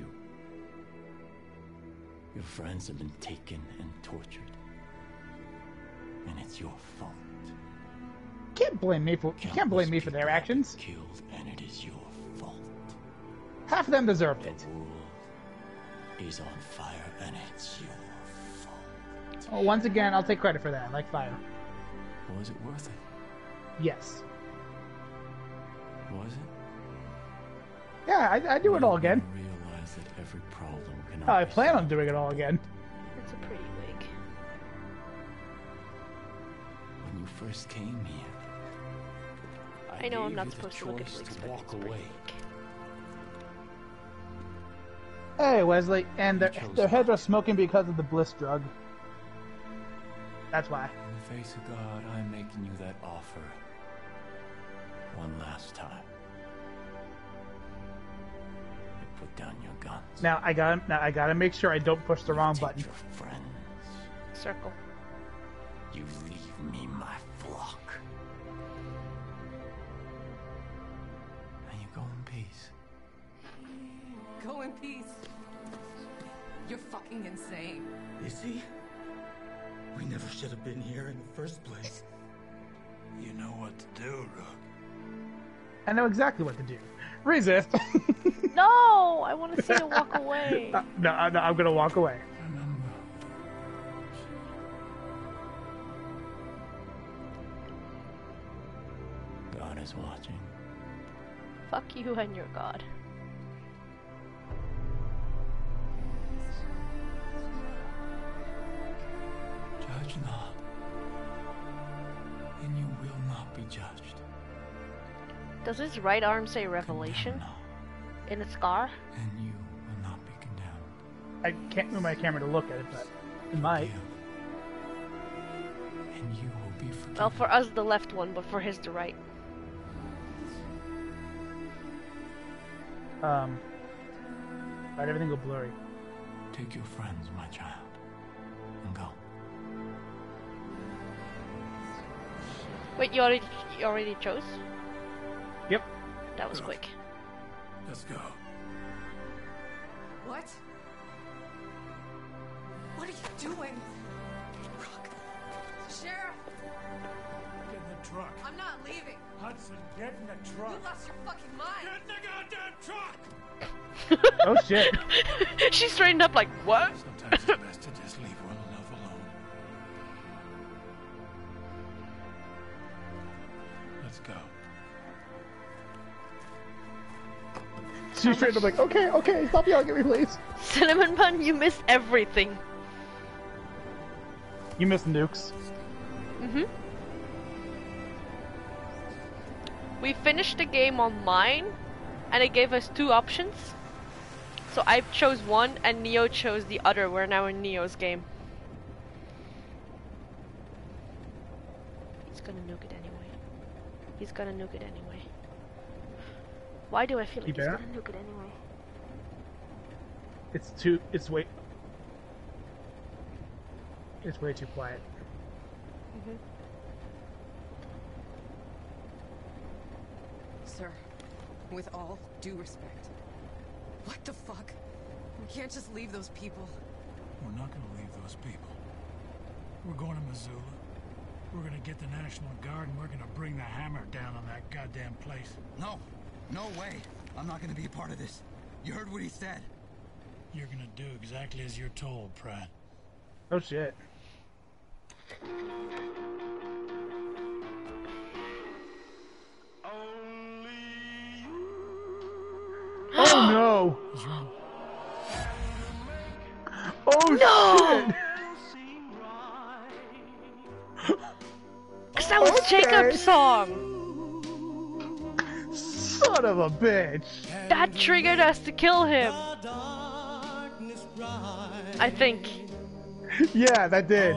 Your friends have been taken and tortured, and it's your fault. Can't blame me for you can't blame me for their actions. Killed, and it is your fault. Half of them deserved it. The world is on fire, and it's your fault. Well, once again, I'll take credit for that. Like fire. Was it worth it? Yes. Was it? Yeah, I, I do it all again. You realize that every problem cannot I be plan solved. on doing it all again. It's a pretty wig. When you first came here, I know I'm gave not you the supposed to look at choice wigs, to but walk it's pretty away. wig. Hey, Wesley, and their, their heads are smoking because of the bliss drug. That's why. In the face of God, I'm making you that offer. One last time. You put down your guns. Now I gotta, now I gotta make sure I don't push the wrong button. Your friends. Circle. You leave me my flock. And you go in peace. Go in peace. You're fucking insane. Is he? We never should have been here in the first place. You know what to do, Rook. I know exactly what to do. Resist. No, I want to see you walk away. Uh, no, no, I'm gonna walk away. Remember. God is watching. Fuck you and your god. Judge not, and you will not be judged. Does his right arm say revelation? In its scar? And you will not be condemned. I can't move my camera to look at it, but it might. And you will be forgiven. Well, for us the left one, but for his the right. Um, why'd everything go blurry? Take your friends, my child, and go. Wait, you already you already chose? Yep. That was quick. Let's go. What? What are you doing? Rook. Sheriff! Get in the truck. I'm not leaving. Hudson, get in the truck. You lost your fucking mind. Get in the goddamn truck! Oh shit. She straightened up like, what? Sometimes it's best to just leave well enough alone. Let's go. She straightened up like, okay, okay, stop yelling at me, please. Cinnamon Bun, you missed everything. You missed nukes. Mm-hmm. We finished the game on mine, and it gave us two options. So I chose one, and Neo chose the other. We're now in Neo's game. He's gonna nuke it anyway. He's gonna nuke it anyway. Why do I feel like You he's better? gonna nuke it anyway? It's too, it's way, it's way too quiet. Mm-hmm. Sir, with all due respect, what the fuck? We can't just leave those people. We're not gonna leave those people. We're going to Missoula. We're gonna get the National Guard and we're gonna bring the hammer down on that goddamn place. No, no way. I'm not gonna be a part of this. You heard what he said. You're gonna do exactly as you're told, Pratt. Oh shit. Oh no! Oh No! shit! Cause that was Okay. Jacob's song! Son of a bitch! That triggered us to kill him! I think. Yeah, that did.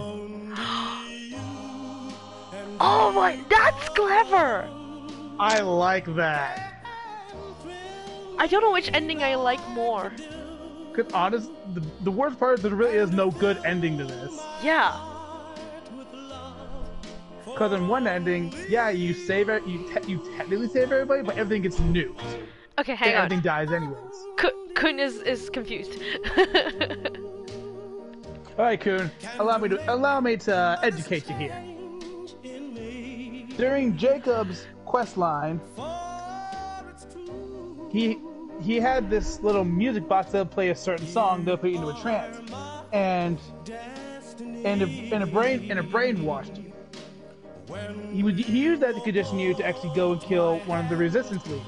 Oh my, that's clever! I like that. I don't know which ending I like more. Cause honest, the, the worst part is there really is no good ending to this. Yeah. Cause in one ending, yeah, you save it, you te you technically save everybody, but everything gets nuked. Okay, hang and on. everything dies anyways. Kun, Kun is, is confused. Alright, Kun, allow me to allow me to educate you here. During Jacob's quest line, he he had this little music box that would play a certain song that would put you into a trance, and and a, and a brain and a brainwashed you. He would he used that to condition you to actually go and kill one of the resistance leaders.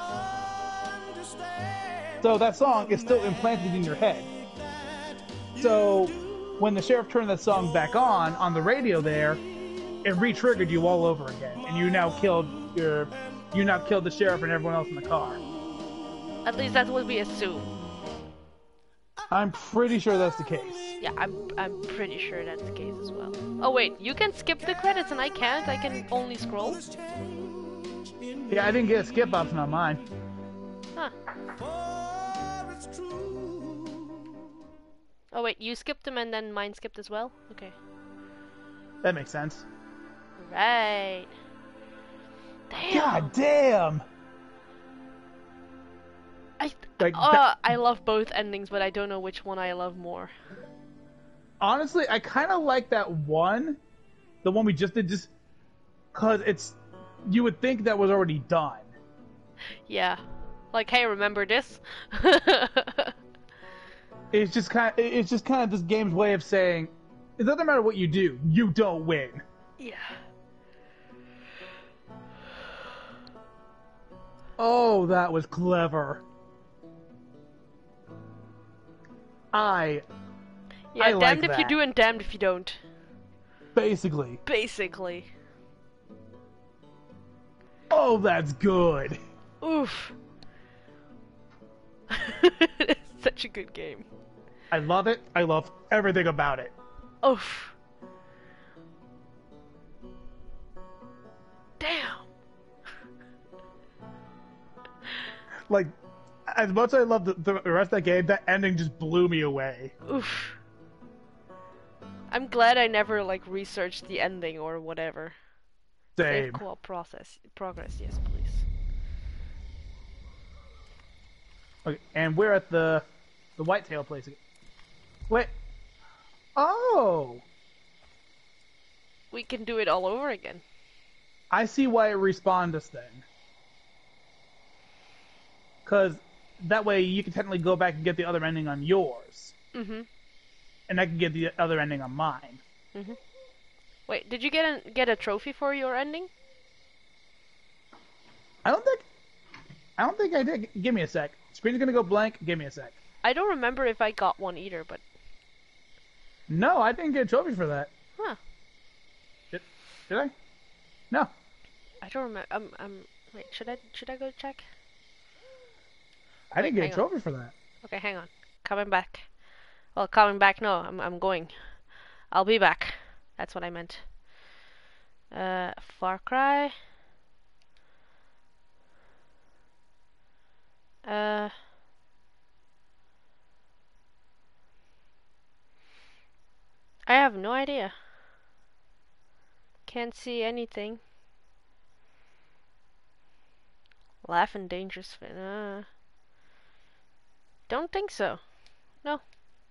So that song is still implanted in your head. So when the sheriff turned that song back on on the radio there, it re-triggered you all over again, and you now killed your you now killed the sheriff and everyone else in the car. At least that's what we assume. I'm pretty sure that's the case. Yeah, I'm I'm pretty sure that's the case as well. Oh wait, you can skip the credits and I can't. I can only scroll. Yeah, I didn't get a skip option on mine. Huh. Oh wait, you skipped them and then mine skipped as well? Okay. That makes sense. Right. Damn. God damn. I like uh, that... I love both endings, but I don't know which one I love more. Honestly, I kind of like that one, the one we just did, just because it's. You would think that was already done. Yeah. Like, hey, remember this? It's just kind of, it's just kind of this game's way of saying, it doesn't matter what you do, you don't win. Yeah. Oh, that was clever. I. Yeah, I damned like if that. you do and damned if you don't. Basically. Basically. Oh, that's good. Oof. Such a good game. I love it. I love everything about it. Oof. Damn. Like, as much as I love the, the rest of that game, that ending just blew me away. Oof. I'm glad I never, like, researched the ending or whatever. Same. Save co-op process. Progress, yes, please. Okay, and we're at the the whitetail place again. Wait. Oh! We can do it all over again. I see why it respawned us then. Because that way you can technically go back and get the other ending on yours. Mm-hmm. And I can get the other ending on mine. Mm-hmm. Wait, did you get a, get a trophy for your ending? I don't think... I don't think I did. Give me a sec. Screen's gonna go blank. Give me a sec. I don't remember if I got one either, but... No, I didn't get a trophy for that. Huh. Did, did I? No. I don't remember. Um, um, wait, should I should I go check? I didn't Wait, get a trophy on. for that. Okay, hang on. Coming back. Well, coming back, no. I'm, I'm going. I'll be back. That's what I meant. Uh, Far Cry. Uh... I have no idea. Can't see anything. Laugh and dangerous fin. Uh, don't think so. No.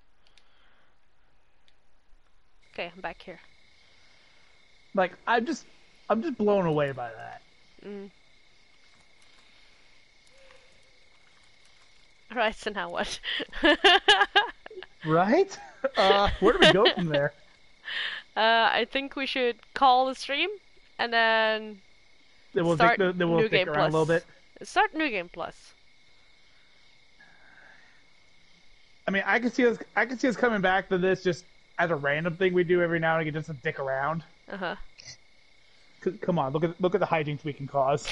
Okay, I'm back here. Like, I'm just, I'm just blown away by that. Mm. Alright, so now what? Right? Uh, where do we go from there? Uh, I think we should call the stream, and then Then we'll start think, then we'll New think Game around Plus. a little bit. Start New Game Plus. I mean, I can see us, I can see us coming back to this just as a random thing we do every now and again, just to dick around. Uh huh. Come on, look at look at the hijinks we can cause.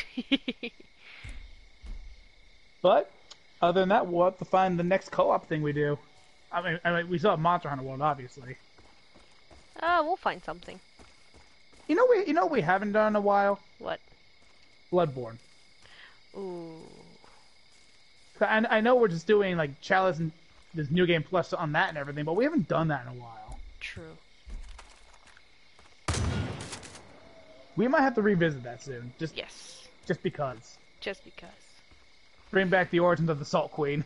But other than that, we'll have to find the next co-op thing we do. I mean, I mean, we still have Monster Hunter World, obviously. Uh, we'll find something. You know, we you know what we haven't done in a while. What? Bloodborne. Ooh. I, I know we're just doing like Chalice and this New Game Plus on that and everything, but we haven't done that in a while. True. We might have to revisit that soon. Just yes. Just because. Just because. Bring back the origins of the Salt Queen.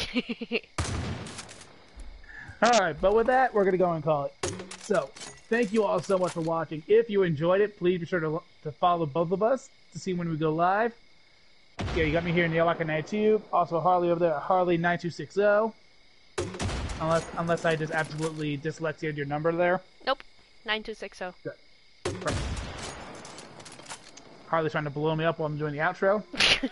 Alright, but with that, we're going to go and call it. So, thank you all so much for watching. If you enjoyed it, please be sure to, to follow both of us to see when we go live. Yeah, you got me here in NeoAke ninety-two. Also, Harley over there at Harley nine two six zero. Unless, unless I just absolutely dyslexiated your number there. Nope. nine two six zero. Good. Perfect. Harley's trying to blow me up while I'm doing the outro.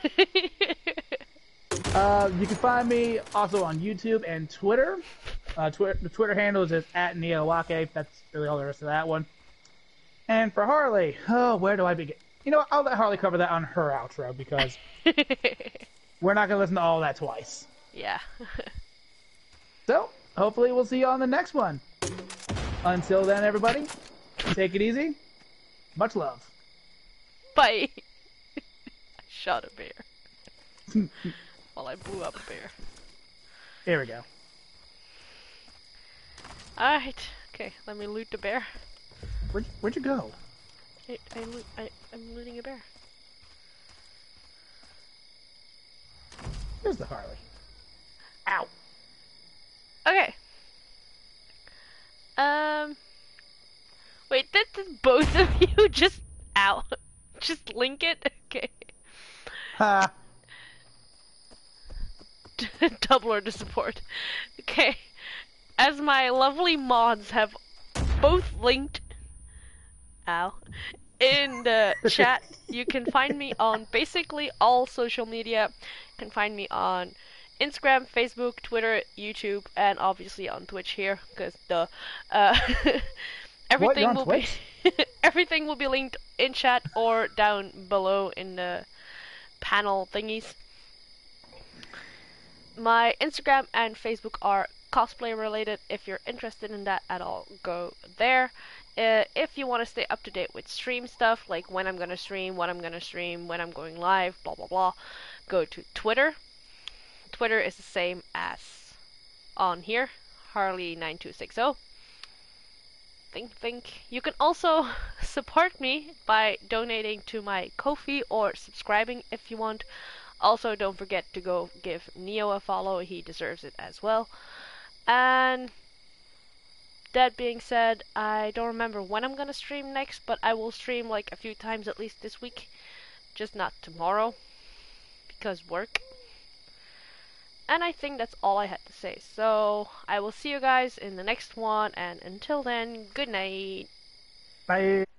uh, you can find me also on YouTube and Twitter. Uh, Twitter the Twitter handle is just at NeoAke. That's really all there is to that one. And for Harley, oh, where do I begin? You know what? I'll let Harley cover that on her outro because we're not going to listen to all that twice. Yeah. So, hopefully we'll see you on the next one. Until then, everybody, take it easy. Much love. Bye. I shot a bear. Well, I blew up a bear. Here we go. Alright. Okay, let me loot the bear. Where'd, where'd you go? I, I, loot, I, I'm looting a bear. Here's the Harley. Ow. Okay. Um. Wait, did, did both of you just ow? Just link it? Okay. Ha. Double or to support. Okay. As my lovely mods have both linked ow in the chat, you can find me on basically all social media. You can find me on Instagram, Facebook, Twitter, YouTube, and obviously on Twitch here, because the uh, everything What, will Twitch? be everything will be linked in chat or down below in the panel thingies. My Instagram and Facebook are cosplay related. If you're interested in that at all, go there. Uh, if you want to stay up to date with stream stuff, like when I'm going to stream, what I'm going to stream, when I'm going live, blah blah blah, go to Twitter. Twitter is the same as on here, Harley nine two six zero. Think, think. You can also support me by donating to my Ko-fi or subscribing if you want. Also, don't forget to go give Neo a follow. He deserves it as well. And that being said, I don't remember when I'm gonna stream next, but I will stream like a few times at least this week. Just not tomorrow, because work. And I think that's all I had to say. So, I will see you guys in the next one, and until then, good night. Bye.